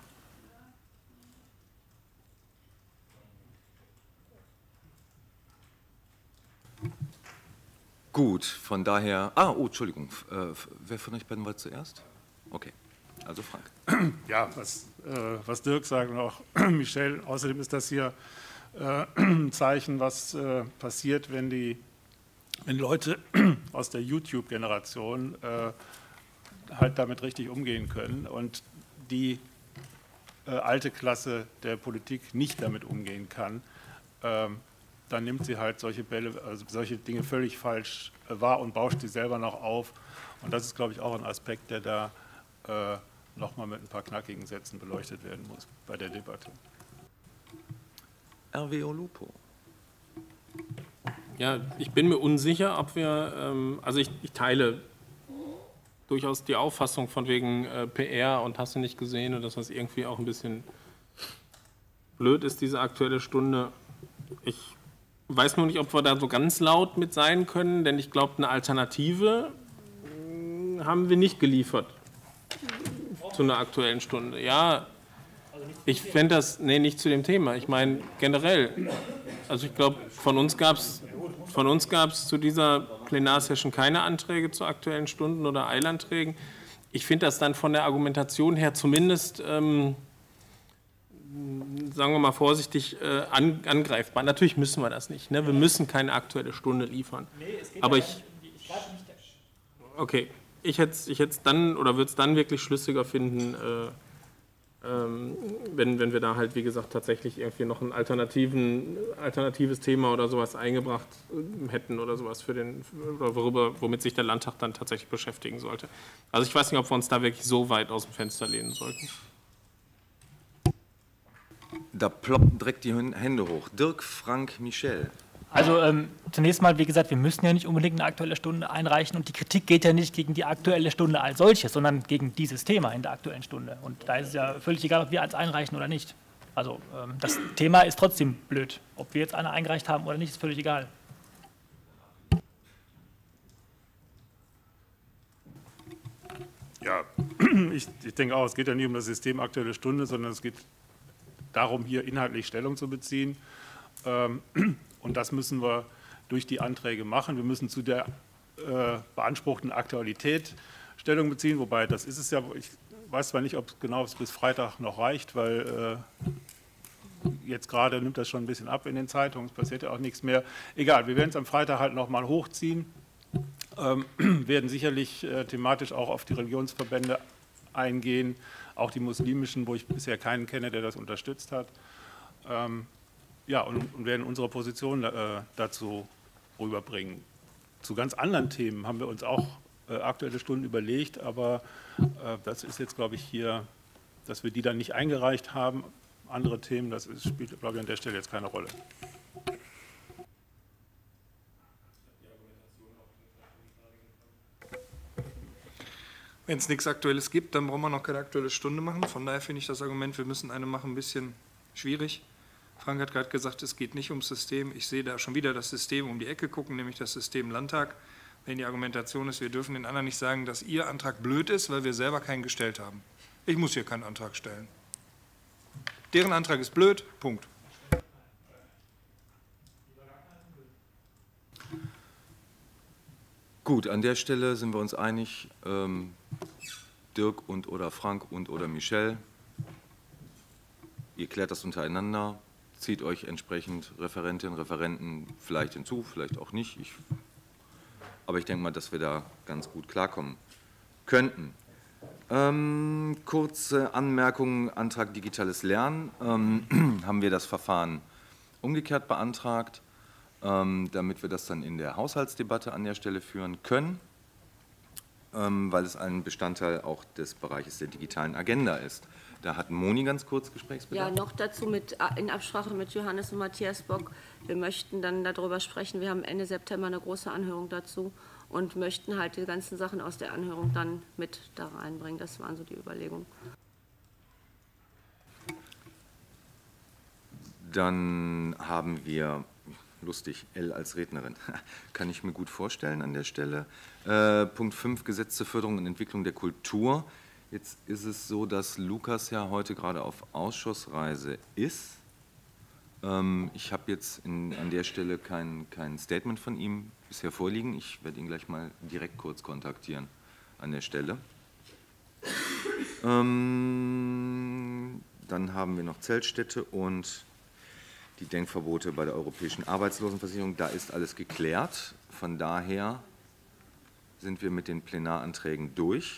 [SPEAKER 8] Gut, von daher, ah, oh, Entschuldigung, äh, wer von euch beiden war zuerst? Okay, also Frank.
[SPEAKER 7] Ja, was, äh, was Dirk sagt und auch Michel, außerdem ist das hier äh, ein Zeichen, was äh, passiert, wenn die wenn Leute aus der YouTube-Generation äh, halt damit richtig umgehen können und die äh, alte Klasse der Politik nicht damit umgehen kann, ähm, dann nimmt sie halt solche Bälle, also solche Dinge völlig falsch äh, wahr und bauscht sie selber noch auf. Und das ist, glaube ich, auch ein Aspekt, der da äh, nochmal mit ein paar knackigen Sätzen beleuchtet werden muss bei der Debatte.
[SPEAKER 8] R W O Lupo.
[SPEAKER 3] Ja, ich bin mir unsicher, ob wir, ähm, also ich, ich teile durchaus die Auffassung von wegen äh, P R und hast du nicht gesehen und dass das irgendwie auch ein bisschen blöd ist, diese Aktuelle Stunde. Ich weiß nur nicht, ob wir da so ganz laut mit sein können, denn ich glaube, eine Alternative mh, haben wir nicht geliefert zu einer Aktuellen Stunde. Ja, ich fände das, nee, nicht zu dem Thema, ich meine generell. Also ich glaube, von uns gab es von uns gab es zu dieser Plenarsession keine Anträge zu Aktuellen Stunden oder Eilanträgen. Ich finde das dann von der Argumentation her zumindest, ähm, sagen wir mal vorsichtig, äh, an, angreifbar. Natürlich müssen wir das nicht. Ne? Wir müssen keine Aktuelle Stunde liefern. Nee, es geht aber ja ich, ich nicht. Okay, ich hätte es ich dann oder würde es dann wirklich schlüssiger finden, äh, ähm, wenn, wenn wir da halt, wie gesagt, tatsächlich irgendwie noch ein alternativen, alternatives Thema oder sowas eingebracht hätten oder sowas für den, oder worüber, womit sich der Landtag dann tatsächlich beschäftigen sollte. Also ich weiß nicht, ob wir uns da wirklich so weit aus dem Fenster lehnen sollten.
[SPEAKER 8] Da ploppen direkt die Hände hoch. Dirk, Frank, Michel.
[SPEAKER 16] Also ähm, zunächst mal, wie gesagt, wir müssen ja nicht unbedingt eine Aktuelle Stunde einreichen und die Kritik geht ja nicht gegen die Aktuelle Stunde als solches, sondern gegen dieses Thema in der Aktuellen Stunde. Und da ist es ja völlig egal, ob wir eins einreichen oder nicht. Also ähm, das Thema ist trotzdem blöd. Ob wir jetzt eine eingereicht haben oder nicht, ist völlig egal.
[SPEAKER 7] Ja, ich, ich denke auch, es geht ja nicht um das System Aktuelle Stunde, sondern es geht darum, hier inhaltlich Stellung zu beziehen. Ähm, und das müssen wir durch die Anträge machen. Wir müssen zu der äh, beanspruchten Aktualität Stellung beziehen, wobei das ist es ja, ich weiß zwar nicht, ob es genau bis Freitag noch reicht, weil äh, jetzt gerade nimmt das schon ein bisschen ab in den Zeitungen, es passiert ja auch nichts mehr. Egal, wir werden es am Freitag halt noch mal hochziehen, ähm, werden sicherlich äh, thematisch auch auf die Religionsverbände eingehen, auch die muslimischen, wo ich bisher keinen kenne, der das unterstützt hat. Ähm, ja, und, und werden unsere Position äh, dazu rüberbringen. Zu ganz anderen Themen haben wir uns auch äh, Aktuelle Stunden überlegt, aber äh, das ist jetzt, glaube ich, hier, dass wir die dann nicht eingereicht haben. Andere Themen, das ist, spielt, glaube ich, an der Stelle jetzt keine Rolle.
[SPEAKER 13] Wenn es nichts Aktuelles gibt, dann brauchen wir noch keine Aktuelle Stunde machen. Von daher finde ich das Argument, wir müssen eine machen, ein bisschen schwierig. Frank hat gerade gesagt, es geht nicht ums System. Ich sehe da schon wieder das System um die Ecke gucken, nämlich das System Landtag. Wenn die Argumentation ist, wir dürfen den anderen nicht sagen, dass ihr Antrag blöd ist, weil wir selber keinen gestellt haben. Ich muss hier keinen Antrag stellen. Deren Antrag ist blöd, Punkt.
[SPEAKER 8] Gut. Gut, an der Stelle sind wir uns einig, ähm, Dirk und oder Frank und oder Michel, ihr klärt das untereinander, zieht euch entsprechend Referentinnen, Referenten vielleicht hinzu, vielleicht auch nicht, ich, aber ich denke mal, dass wir da ganz gut klarkommen könnten. Ähm, kurze Anmerkung, Antrag Digitales Lernen, ähm, haben wir das Verfahren umgekehrt beantragt, ähm, damit wir das dann in der Haushaltsdebatte an der Stelle führen können, ähm, weil es ein Bestandteil auch des Bereiches der digitalen Agenda ist. Da hat Moni ganz kurz Gesprächsbedarf.
[SPEAKER 6] Ja, noch dazu mit, in Absprache mit Johannes und Matthias Bock. Wir möchten dann darüber sprechen. Wir haben Ende September eine große Anhörung dazu und möchten halt die ganzen Sachen aus der Anhörung dann mit da reinbringen. Das waren so die Überlegungen.
[SPEAKER 8] Dann haben wir, lustig, L als Rednerin, kann ich mir gut vorstellen an der Stelle. Äh, Punkt fünf, Gesetz zur Förderung und Entwicklung der Kultur. Jetzt ist es so, dass Lukas ja heute gerade auf Ausschussreise ist. Ähm, ich habe jetzt in, an der Stelle kein, kein Statement von ihm bisher vorliegen. Ich werde ihn gleich mal direkt kurz kontaktieren an der Stelle. Ähm, dann haben wir noch Zeltstädte und die Denkverbote bei der Europäischen Arbeitslosenversicherung. Da ist alles geklärt. Von daher sind wir mit den Plenaranträgen durch.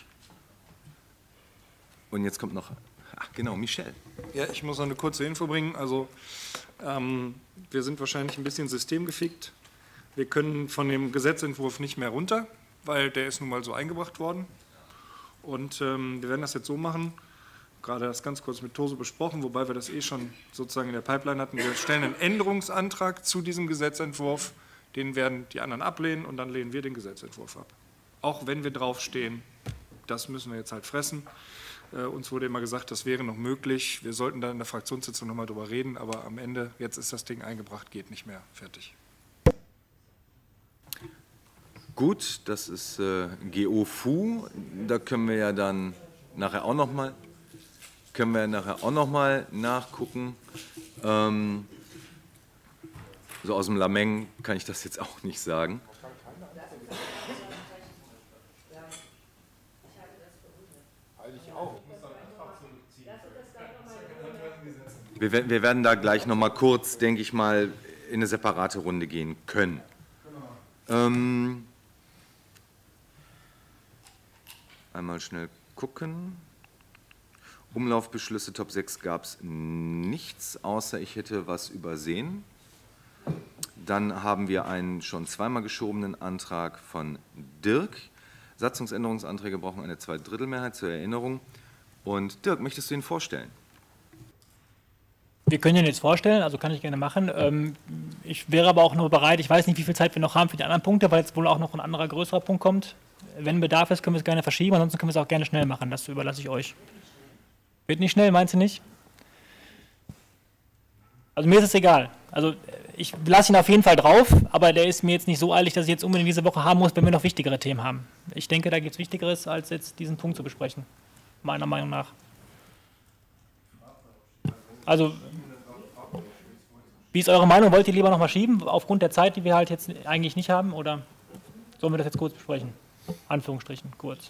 [SPEAKER 8] Und jetzt kommt noch, ach genau, Michel.
[SPEAKER 13] Ja, ich muss noch eine kurze Info bringen. Also ähm, wir sind wahrscheinlich ein bisschen systemgefickt. Wir können von dem Gesetzentwurf nicht mehr runter, weil der ist nun mal so eingebracht worden. Und ähm, wir werden das jetzt so machen, gerade das ganz kurz mit Tose besprochen, wobei wir das eh schon sozusagen in der Pipeline hatten. Wir stellen einen Änderungsantrag zu diesem Gesetzentwurf, den werden die anderen ablehnen und dann lehnen wir den Gesetzentwurf ab. Auch wenn wir draufstehen, das müssen wir jetzt halt fressen. Äh, uns wurde immer gesagt, das wäre noch möglich. Wir sollten da in der Fraktionssitzung noch mal drüber reden, aber am Ende, jetzt ist das Ding eingebracht, geht nicht mehr. Fertig.
[SPEAKER 8] Gut, das ist äh, G O F U. Da können wir ja dann nachher auch noch mal, können wir nachher auch noch mal nachgucken. Ähm, so aus dem Lameng kann ich das jetzt auch nicht sagen. Wir werden, wir werden da gleich noch mal kurz, denke ich mal, in eine separate Runde gehen können. Ähm, einmal schnell gucken. Umlaufbeschlüsse Top sechs gab es nichts, außer ich hätte was übersehen. Dann haben wir einen schon zweimal geschobenen Antrag von Dirk. Satzungsänderungsanträge brauchen eine Zweidrittelmehrheit zur Erinnerung. Und Dirk, möchtest du ihn vorstellen?
[SPEAKER 16] Wir können ihn jetzt vorstellen, also kann ich gerne machen. Ähm, ich wäre aber auch nur bereit, ich weiß nicht, wie viel Zeit wir noch haben für die anderen Punkte, weil jetzt wohl auch noch ein anderer größerer Punkt kommt. Wenn Bedarf ist, können wir es gerne verschieben, ansonsten können wir es auch gerne schnell machen. Das überlasse ich euch. Wird nicht schnell, meinst du nicht? Also mir ist es egal. Also ich lasse ihn auf jeden Fall drauf, aber der ist mir jetzt nicht so eilig, dass ich jetzt unbedingt diese Woche haben muss, wenn wir noch wichtigere Themen haben. Ich denke, da gibt es Wichtigeres, als jetzt diesen Punkt zu besprechen, meiner Meinung nach. Also, wie ist eure Meinung? Wollt ihr lieber noch mal schieben, aufgrund der Zeit, die wir halt jetzt eigentlich nicht haben, oder sollen wir das jetzt kurz besprechen? Anführungsstrichen, kurz.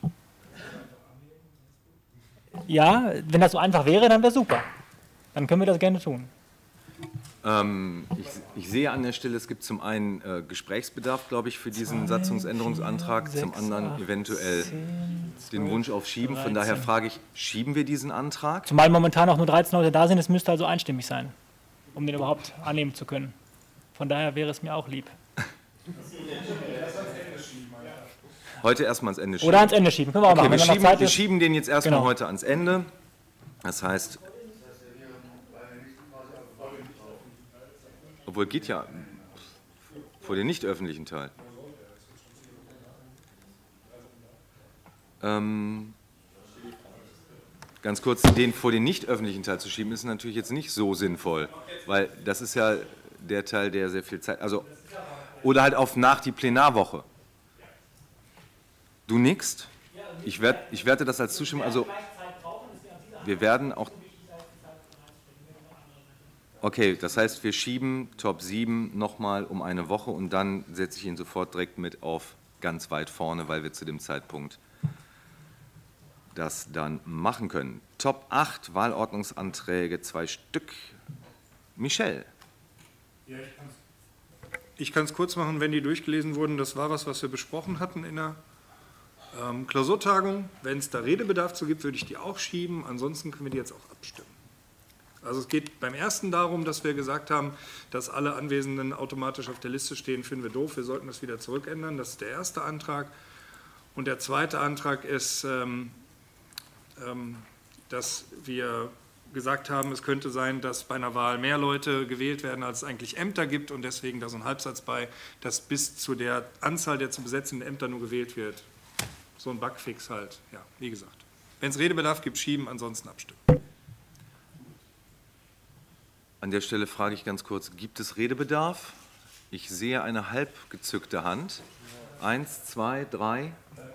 [SPEAKER 16] Ja, wenn das so einfach wäre, dann wäre super. Dann können wir das gerne tun.
[SPEAKER 8] Ähm, ich, ich sehe an der Stelle, es gibt zum einen äh, Gesprächsbedarf, glaube ich, für diesen Satzungsänderungsantrag, zum anderen eventuell den Wunsch auf Schieben. Von daher frage ich, schieben wir diesen Antrag?
[SPEAKER 16] Zumal momentan auch nur dreizehn Leute da sind, es müsste also einstimmig sein, um den überhaupt annehmen zu können. Von daher wäre es mir auch lieb.
[SPEAKER 8] Heute erstmal ans Ende schieben.
[SPEAKER 16] Oder ans Ende schieben, können wir auch
[SPEAKER 8] okay,
[SPEAKER 16] machen.
[SPEAKER 8] Wir,
[SPEAKER 16] Wenn
[SPEAKER 8] schieben,
[SPEAKER 16] noch Zeit
[SPEAKER 8] wir
[SPEAKER 16] ist.
[SPEAKER 8] schieben den jetzt erstmal
[SPEAKER 16] Genau.
[SPEAKER 8] heute ans Ende. Das heißt, obwohl geht ja vor den nicht öffentlichen Teil. Ähm, ganz kurz, den vor den nicht öffentlichen Teil zu schieben, ist natürlich jetzt nicht so sinnvoll, weil das ist ja der Teil, der sehr viel Zeit, also oder halt auf nach die Plenarwoche. Du nickst? Ich, werd, ich werte das als Zustimmung, also wir werden auch... Okay, das heißt, wir schieben Top sieben nochmal um eine Woche und dann setze ich ihn sofort direkt mit auf ganz weit vorne, weil wir zu dem Zeitpunkt das dann machen können. Top acht Wahlordnungsanträge, zwei Stück. Michel.
[SPEAKER 13] Ja, ich kann es kurz machen, wenn die durchgelesen wurden. Das war was, was wir besprochen hatten in der ähm, Klausurtagung. Wenn es da Redebedarf zu gibt, würde ich die auch schieben. Ansonsten können wir die jetzt auch abstimmen. Also es geht beim ersten darum, dass wir gesagt haben, dass alle Anwesenden automatisch auf der Liste stehen, finden wir doof. Wir sollten das wieder zurückändern. Das ist der erste Antrag. Und der zweite Antrag ist, ähm, ähm, dass wir gesagt haben, es könnte sein, dass bei einer Wahl mehr Leute gewählt werden, als es eigentlich Ämter gibt und deswegen da so ein Halbsatz bei, dass bis zu der Anzahl der zu besetzenden Ämter nur gewählt wird. So ein Bugfix halt, ja, wie gesagt. Wenn es Redebedarf gibt, schieben, ansonsten abstimmen.
[SPEAKER 8] An der Stelle frage ich ganz kurz, gibt es Redebedarf? Ich sehe eine halb gezückte Hand. Eins, zwei, drei.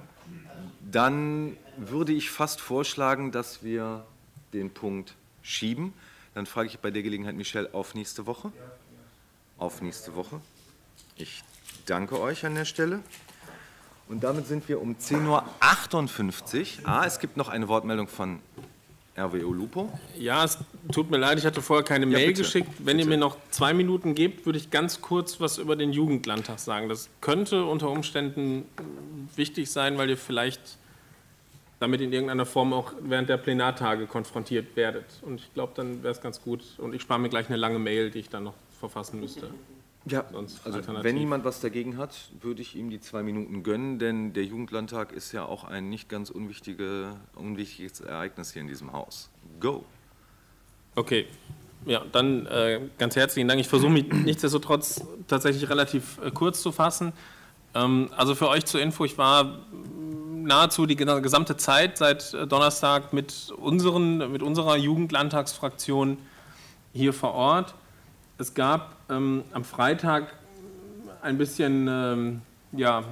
[SPEAKER 8] Dann würde ich fast vorschlagen, dass wir den Punkt schieben. Dann frage ich bei der Gelegenheit Michel auf nächste Woche. Auf nächste Woche. Ich danke euch an der Stelle. Und damit sind wir um zehn Uhr achtundfünfzig. Ah, es gibt noch eine Wortmeldung von R W O Lupo.
[SPEAKER 3] Ja, es tut mir leid, ich hatte vorher keine
[SPEAKER 8] Ja,
[SPEAKER 3] Mail
[SPEAKER 8] bitte.
[SPEAKER 3] geschickt. Wenn
[SPEAKER 8] Bitte.
[SPEAKER 3] ihr mir noch zwei Minuten gebt, würde ich ganz kurz was über den Jugendlandtag sagen. Das könnte unter Umständen wichtig sein, weil ihr vielleicht damit in irgendeiner Form auch während der Plenartage konfrontiert werdet. Und ich glaube, dann wäre es ganz gut. Und ich spare mir gleich eine lange Mail, die ich dann noch verfassen müsste.
[SPEAKER 8] Ja,
[SPEAKER 3] Sonst
[SPEAKER 8] also
[SPEAKER 3] alternativ.
[SPEAKER 8] wenn niemand was dagegen hat, würde ich ihm die zwei Minuten gönnen, denn der Jugendlandtag ist ja auch ein nicht ganz unwichtige, unwichtiges Ereignis hier in diesem Haus. Go!
[SPEAKER 3] Okay, ja, dann äh, ganz herzlichen Dank. Ich versuche mich nichtsdestotrotz tatsächlich relativ äh, kurz zu fassen. Ähm, also für euch zur Info, ich war nahezu die gesamte Zeit seit äh, Donnerstag mit, unseren, mit unserer Jugendlandtagsfraktion hier vor Ort. Es gab ähm, am Freitag ein bisschen, ähm, ja,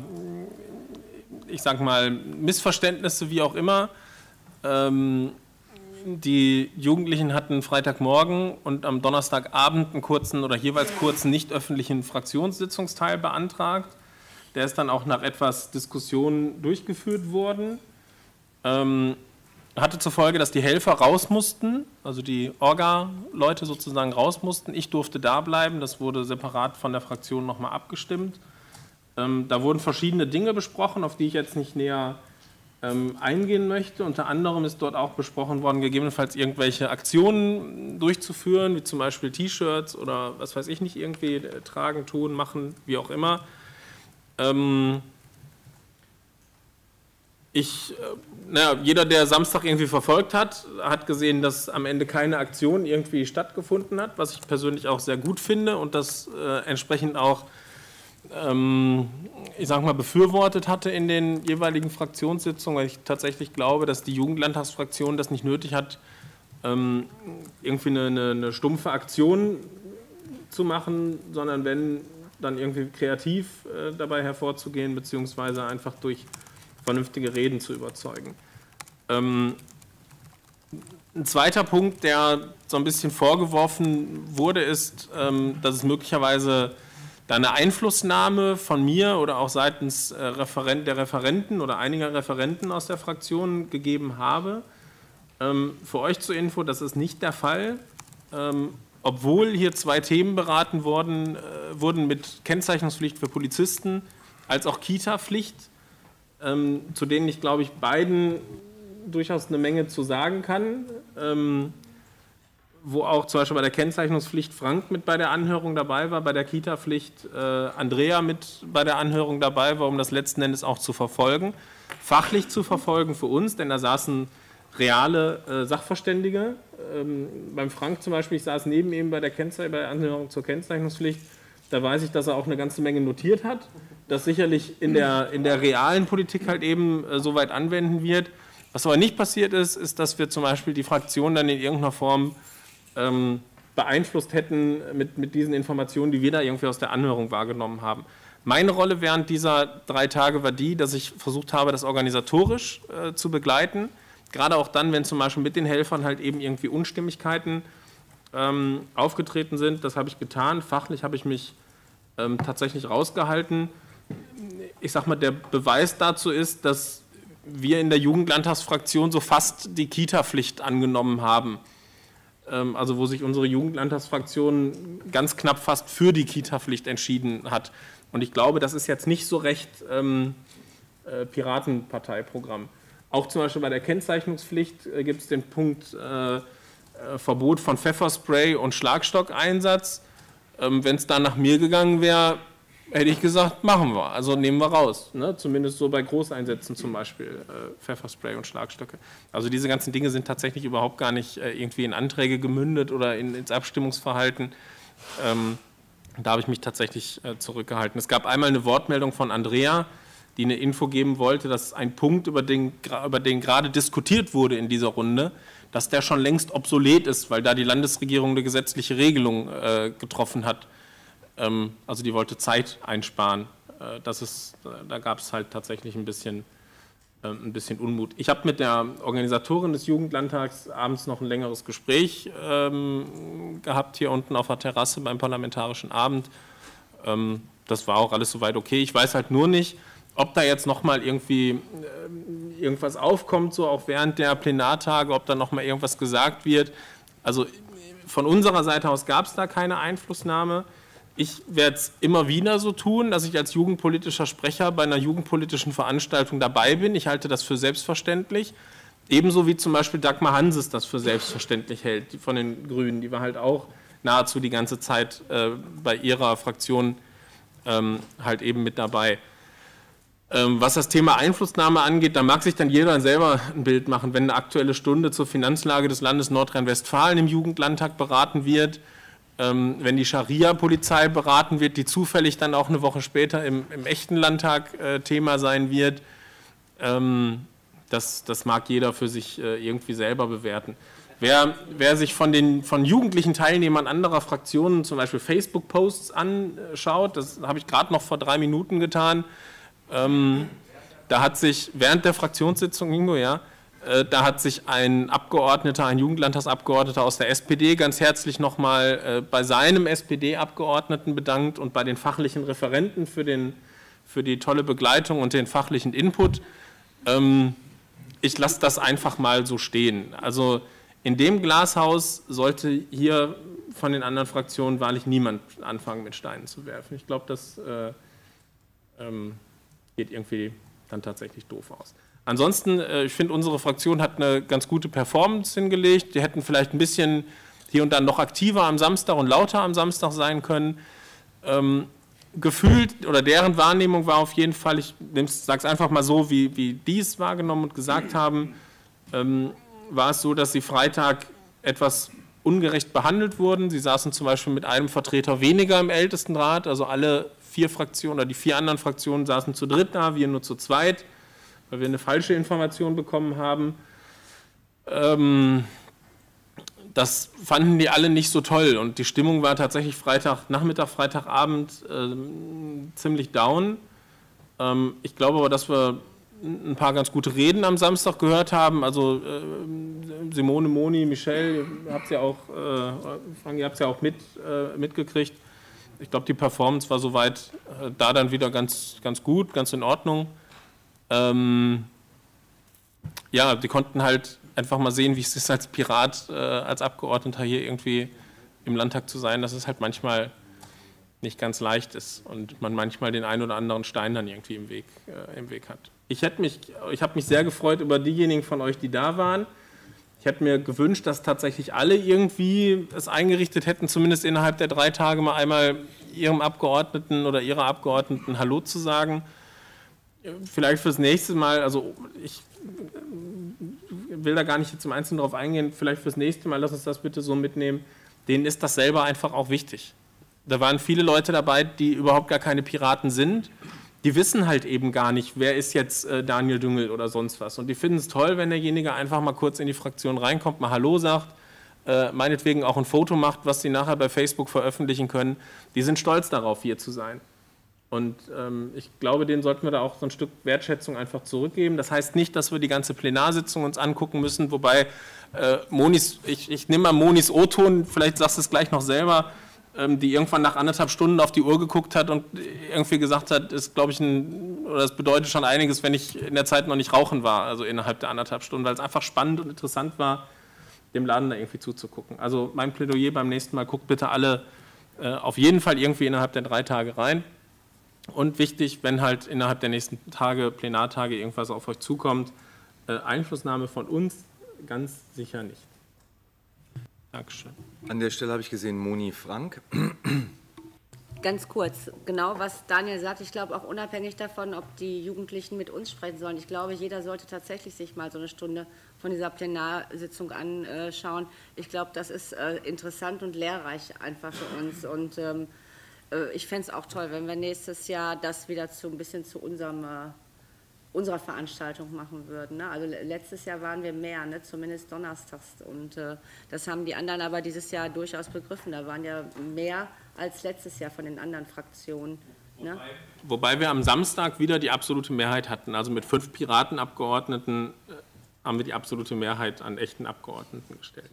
[SPEAKER 3] ich sag mal, Missverständnisse, wie auch immer. Ähm, die Jugendlichen hatten Freitagmorgen und am Donnerstagabend einen kurzen oder jeweils kurzen nicht öffentlichen Fraktionssitzungsteil beantragt. Der ist dann auch nach etwas Diskussion durchgeführt worden. Ähm, hatte zur Folge, dass die Helfer raus mussten, also die Orga-Leute sozusagen raus mussten. Ich durfte da bleiben, das wurde separat von der Fraktion nochmal abgestimmt. Ähm, da wurden verschiedene Dinge besprochen, auf die ich jetzt nicht näher ähm, eingehen möchte. Unter anderem ist dort auch besprochen worden, gegebenenfalls irgendwelche Aktionen durchzuführen, wie zum Beispiel T-Shirts oder was weiß ich nicht, irgendwie äh, tragen, tun, machen, wie auch immer. Ähm, Ich, naja, jeder, der Samstag irgendwie verfolgt hat, hat gesehen, dass am Ende keine Aktion irgendwie stattgefunden hat, was ich persönlich auch sehr gut finde und das äh, entsprechend auch, ähm, ich sage mal, befürwortet hatte in den jeweiligen Fraktionssitzungen, weil ich tatsächlich glaube, dass die Jugendlandtagsfraktion das nicht nötig hat, ähm, irgendwie eine, eine, eine stumpfe Aktion zu machen, sondern wenn, dann irgendwie kreativ äh, dabei hervorzugehen, beziehungsweise einfach durch vernünftige Reden zu überzeugen. Ähm, ein zweiter Punkt, der so ein bisschen vorgeworfen wurde, ist, ähm, dass es möglicherweise da eine Einflussnahme von mir oder auch seitens äh, Referent, der Referenten oder einiger Referenten aus der Fraktion gegeben habe. Ähm, für euch zur Info, das ist nicht der Fall. Ähm, obwohl hier zwei Themen beraten worden, äh, wurden mit Kennzeichnungspflicht für Polizisten als auch Kita-Pflicht, Ähm, zu denen ich, glaube ich, beiden durchaus eine Menge zu sagen kann, ähm, wo auch zum Beispiel bei der Kennzeichnungspflicht Frank mit bei der Anhörung dabei war, bei der Kita-Pflicht äh, Andrea mit bei der Anhörung dabei war, um das letzten Endes auch zu verfolgen, fachlich zu verfolgen für uns, denn da saßen reale äh, Sachverständige. Ähm, beim Frank zum Beispiel, ich saß neben ihm bei der, Kennzei- bei der Anhörung zur Kennzeichnungspflicht, da weiß ich, dass er auch eine ganze Menge notiert hat, das sicherlich in der, in der realen Politik halt eben äh, so weit anwenden wird. Was aber nicht passiert ist, ist, dass wir zum Beispiel die Fraktion dann in irgendeiner Form ähm, beeinflusst hätten mit, mit diesen Informationen, die wir da irgendwie aus der Anhörung wahrgenommen haben. Meine Rolle während dieser drei Tage war die, dass ich versucht habe, das organisatorisch äh, zu begleiten, gerade auch dann, wenn zum Beispiel mit den Helfern halt eben irgendwie Unstimmigkeiten ähm, aufgetreten sind. Das habe ich getan. Fachlich habe ich mich ähm, tatsächlich rausgehalten. ich sag mal, der Beweis dazu ist, dass wir in der Jugendlandtagsfraktion so fast die Kita-Pflicht angenommen haben. Ähm, also wo sich unsere Jugendlandtagsfraktion ganz knapp fast für die Kita-Pflicht entschieden hat. Und ich glaube, das ist jetzt nicht so recht ähm, äh, Piratenparteiprogramm. Auch zum Beispiel bei der Kennzeichnungspflicht äh, gibt es den Punkt äh, äh, Verbot von Pfefferspray und Schlagstockeinsatz. Ähm, Wenn es da nach mir gegangen wäre, hätte ich gesagt, machen wir, also nehmen wir raus. Ne? Zumindest so bei Großeinsätzen zum Beispiel, äh, Pfefferspray und Schlagstöcke. Also diese ganzen Dinge sind tatsächlich überhaupt gar nicht äh, irgendwie in Anträge gemündet oder in, ins Abstimmungsverhalten. Ähm, da habe ich mich tatsächlich äh, zurückgehalten. Es gab einmal eine Wortmeldung von Andrea, die eine Info geben wollte, dass ein Punkt, über den, über den gerade diskutiert wurde in dieser Runde, dass der schon längst obsolet ist, weil da die Landesregierung eine gesetzliche Regelung äh, getroffen hat. Also die wollte Zeit einsparen. Das ist, da gab es halt tatsächlich ein bisschen, ein bisschen Unmut. Ich habe mit der Organisatorin des Jugendlandtags abends noch ein längeres Gespräch ähm, gehabt, hier unten auf der Terrasse beim Parlamentarischen Abend. Ähm, das war auch alles soweit okay. Ich weiß halt nur nicht, ob da jetzt nochmal irgendwie äh, irgendwas aufkommt, so auch während der Plenartage, ob da nochmal irgendwas gesagt wird. Also von unserer Seite aus gab es da keine Einflussnahme. Ich werde es immer wieder so tun, dass ich als jugendpolitischer Sprecher bei einer jugendpolitischen Veranstaltung dabei bin. Ich halte das für selbstverständlich. Ebenso wie zum Beispiel Dagmar Hanses das für selbstverständlich hält, die von den Grünen. Die war halt auch nahezu die ganze Zeit äh, bei ihrer Fraktion ähm, halt eben mit dabei. Ähm, was das Thema Einflussnahme angeht, da mag sich dann jeder selber ein Bild machen, wenn eine Aktuelle Stunde zur Finanzlage des Landes Nordrhein-Westfalen im Jugendlandtag beraten wird, wenn die Scharia-Polizei beraten wird, die zufällig dann auch eine Woche später im, im echten Landtag äh, Thema sein wird, ähm, das, das mag jeder für sich äh, irgendwie selber bewerten. Wer, wer sich von den von jugendlichen Teilnehmern anderer Fraktionen zum Beispiel Facebook-Posts anschaut, das habe ich gerade noch vor drei Minuten getan, ähm, da hat sich während der Fraktionssitzung, Ingo, ja, da hat sich ein Abgeordneter, ein Jugendlandtagsabgeordneter aus der S P D ganz herzlich nochmal bei seinem S P D-Abgeordneten bedankt und bei den fachlichen Referenten für, den, für die tolle Begleitung und den fachlichen Input. Ich lasse das einfach mal so stehen. Also in dem Glashaus sollte hier von den anderen Fraktionen wahrlich niemand anfangen, mit Steinen zu werfen. Ich glaube, das äh, ähm, geht irgendwie dann tatsächlich doof aus. Ansonsten, ich finde, unsere Fraktion hat eine ganz gute Performance hingelegt. Die hätten vielleicht ein bisschen hier und dann noch aktiver am Samstag und lauter am Samstag sein können. Ähm, gefühlt, oder deren Wahrnehmung war auf jeden Fall, ich sage es einfach mal so, wie, wie die es wahrgenommen und gesagt haben, ähm, war es so, dass sie Freitag etwas ungerecht behandelt wurden. Sie saßen zum Beispiel mit einem Vertreter weniger im Ältestenrat, also alle vier Fraktionen oder die vier anderen Fraktionen saßen zu dritt da, wir nur zu zweit, weil wir eine falsche Information bekommen haben. Ähm, das fanden die alle nicht so toll und die Stimmung war tatsächlich Freitagnachmittag, Freitagabend äh, ziemlich down. Ähm, ich glaube aber, dass wir ein paar ganz gute Reden am Samstag gehört haben. Also äh, Simone, Moni, Michelle, ihr habt es ja auch, äh, ihr habt's ja auch mit, äh, mitgekriegt. Ich glaube, die Performance war soweit äh, da dann wieder ganz, ganz gut, ganz in Ordnung. Ähm, ja, die konnten halt einfach mal sehen, wie es ist, als Pirat, äh, als Abgeordneter hier irgendwie im Landtag zu sein, dass es halt manchmal nicht ganz leicht ist und man manchmal den einen oder anderen Stein dann irgendwie im Weg, äh, im Weg hat. Ich hätte mich, ich habe mich sehr gefreut über diejenigen von euch, die da waren. Ich hätte mir gewünscht, dass tatsächlich alle irgendwie es eingerichtet hätten, zumindest innerhalb der drei Tage mal einmal ihrem Abgeordneten oder ihrer Abgeordneten Hallo zu sagen. Vielleicht fürs nächste Mal, also ich will da gar nicht jetzt im Einzelnen drauf eingehen, vielleicht fürs nächste Mal, lass uns das bitte so mitnehmen, denen ist das selber einfach auch wichtig. Da waren viele Leute dabei, die überhaupt gar keine Piraten sind, die wissen halt eben gar nicht, wer ist jetzt äh, Daniel Düngel oder sonst was und die finden es toll, wenn derjenige einfach mal kurz in die Fraktion reinkommt, mal Hallo sagt, äh, meinetwegen auch ein Foto macht, was sie nachher bei Facebook veröffentlichen können, die sind stolz darauf, hier zu sein. Und ähm, ich glaube, denen sollten wir da auch so ein Stück Wertschätzung einfach zurückgeben. Das heißt nicht, dass wir die ganze Plenarsitzung uns angucken müssen, wobei äh, Monis, ich, ich nehme mal Monis O-Ton, vielleicht sagst du es gleich noch selber, ähm, die irgendwann nach anderthalb Stunden auf die Uhr geguckt hat und irgendwie gesagt hat, ist, glaube ich, ein, oder das bedeutet schon einiges, wenn ich in der Zeit noch nicht rauchen war, also innerhalb der anderthalb Stunden, weil es einfach spannend und interessant war, dem Laden da irgendwie zuzugucken. Also mein Plädoyer beim nächsten Mal, guckt bitte alle äh, auf jeden Fall irgendwie innerhalb der drei Tage rein. Und wichtig, wenn halt innerhalb der nächsten Tage, Plenartage, irgendwas auf euch zukommt, äh, Einflussnahme von uns ganz sicher nicht. Dankeschön.
[SPEAKER 8] An der Stelle habe ich gesehen, Moni Frank.
[SPEAKER 6] Ganz kurz, genau was Daniel sagt, ich glaube auch unabhängig davon, ob die Jugendlichen mit uns sprechen sollen. Ich glaube, jeder sollte tatsächlich sich mal so eine Stunde von dieser Plenarsitzung anschauen. Ich glaube, das ist äh, interessant und lehrreich einfach für uns. Und ähm, äh, ich fände es auch toll, wenn wir nächstes Jahr das wieder zu, ein bisschen zu unserem, äh, unserer Veranstaltung machen würden. Ne? Also letztes Jahr waren wir mehr, ne? Zumindest donnerstags. Und äh, das haben die anderen aber dieses Jahr durchaus begriffen. Da waren ja mehr als letztes Jahr von den anderen Fraktionen. Ne?
[SPEAKER 3] Wobei, wobei wir am Samstag wieder die absolute Mehrheit hatten. Also mit fünf Piratenabgeordneten äh, haben wir die absolute Mehrheit an echten Abgeordneten gestellt.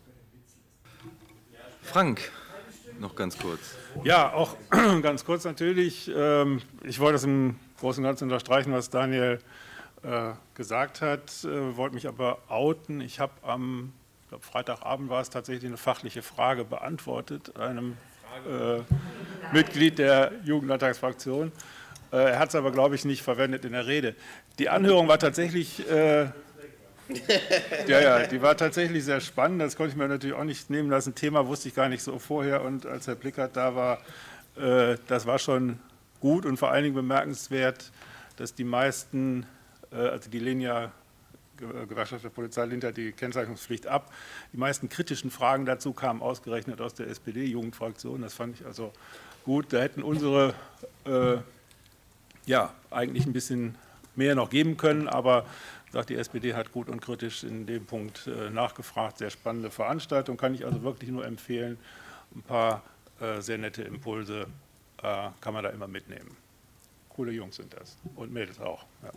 [SPEAKER 8] Frank, noch ganz kurz.
[SPEAKER 7] Ja, auch ganz kurz natürlich. Ähm, ich wollte das im Großen und Ganzen unterstreichen, was Daniel äh, gesagt hat, äh, wollte mich aber outen. Ich habe am ich glaub, Freitagabend war es tatsächlich eine fachliche Frage beantwortet, einem äh, Mitglied der Jugendlandtagsfraktion. Äh, er hat es aber, glaube ich, nicht verwendet in der Rede. Die Anhörung war tatsächlich, äh, ja, ja, die war tatsächlich sehr spannend. Das konnte ich mir natürlich auch nicht nehmen lassen. Thema wusste ich gar nicht so vorher. Und als Herr Blickert da war, äh, das war schon gut und vor allen Dingen bemerkenswert, dass die meisten, äh, also die lehnen ja, Gewerkschaft der Polizei lehnt ja die Kennzeichnungspflicht ab. Die meisten kritischen Fragen dazu kamen ausgerechnet aus der S P D-Jugendfraktion. Das fand ich also gut. Da hätten unsere äh, ja eigentlich ein bisschen mehr noch geben können, aber sagt, die S P D hat gut und kritisch in dem Punkt äh, nachgefragt. Sehr spannende Veranstaltung, kann ich also wirklich nur empfehlen. Ein paar äh, sehr nette Impulse äh, kann man da immer mitnehmen. Coole Jungs sind das und Mädels auch. Ja.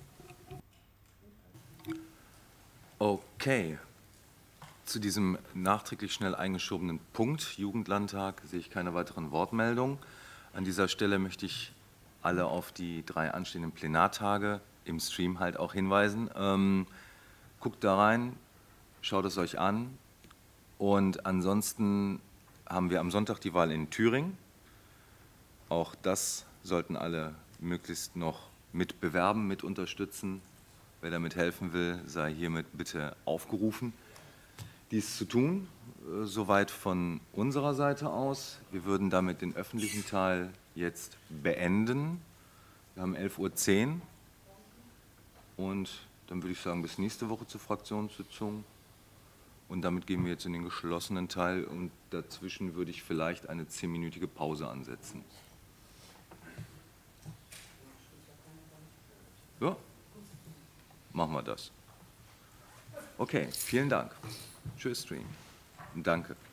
[SPEAKER 8] Okay. Zu diesem nachträglich schnell eingeschobenen Punkt Jugendlandtag sehe ich keine weiteren Wortmeldungen. An dieser Stelle möchte ich alle auf die drei anstehenden Plenartage im Stream halt auch hinweisen. Ähm, guckt da rein, schaut es euch an und ansonsten haben wir am Sonntag die Wahl in Thüringen. Auch das sollten alle möglichst noch mit bewerben, mit unterstützen. Wer damit helfen will, sei hiermit bitte aufgerufen, dies zu tun. Soweit von unserer Seite aus. Wir würden damit den öffentlichen Teil jetzt beenden. Wir haben elf Uhr zehn und dann würde ich sagen, bis nächste Woche zur Fraktionssitzung. Und damit gehen wir jetzt in den geschlossenen Teil und dazwischen würde ich vielleicht eine zehnminütige Pause ansetzen. Ja, machen wir das. Okay, vielen Dank. Tschüss, Stream. Und danke.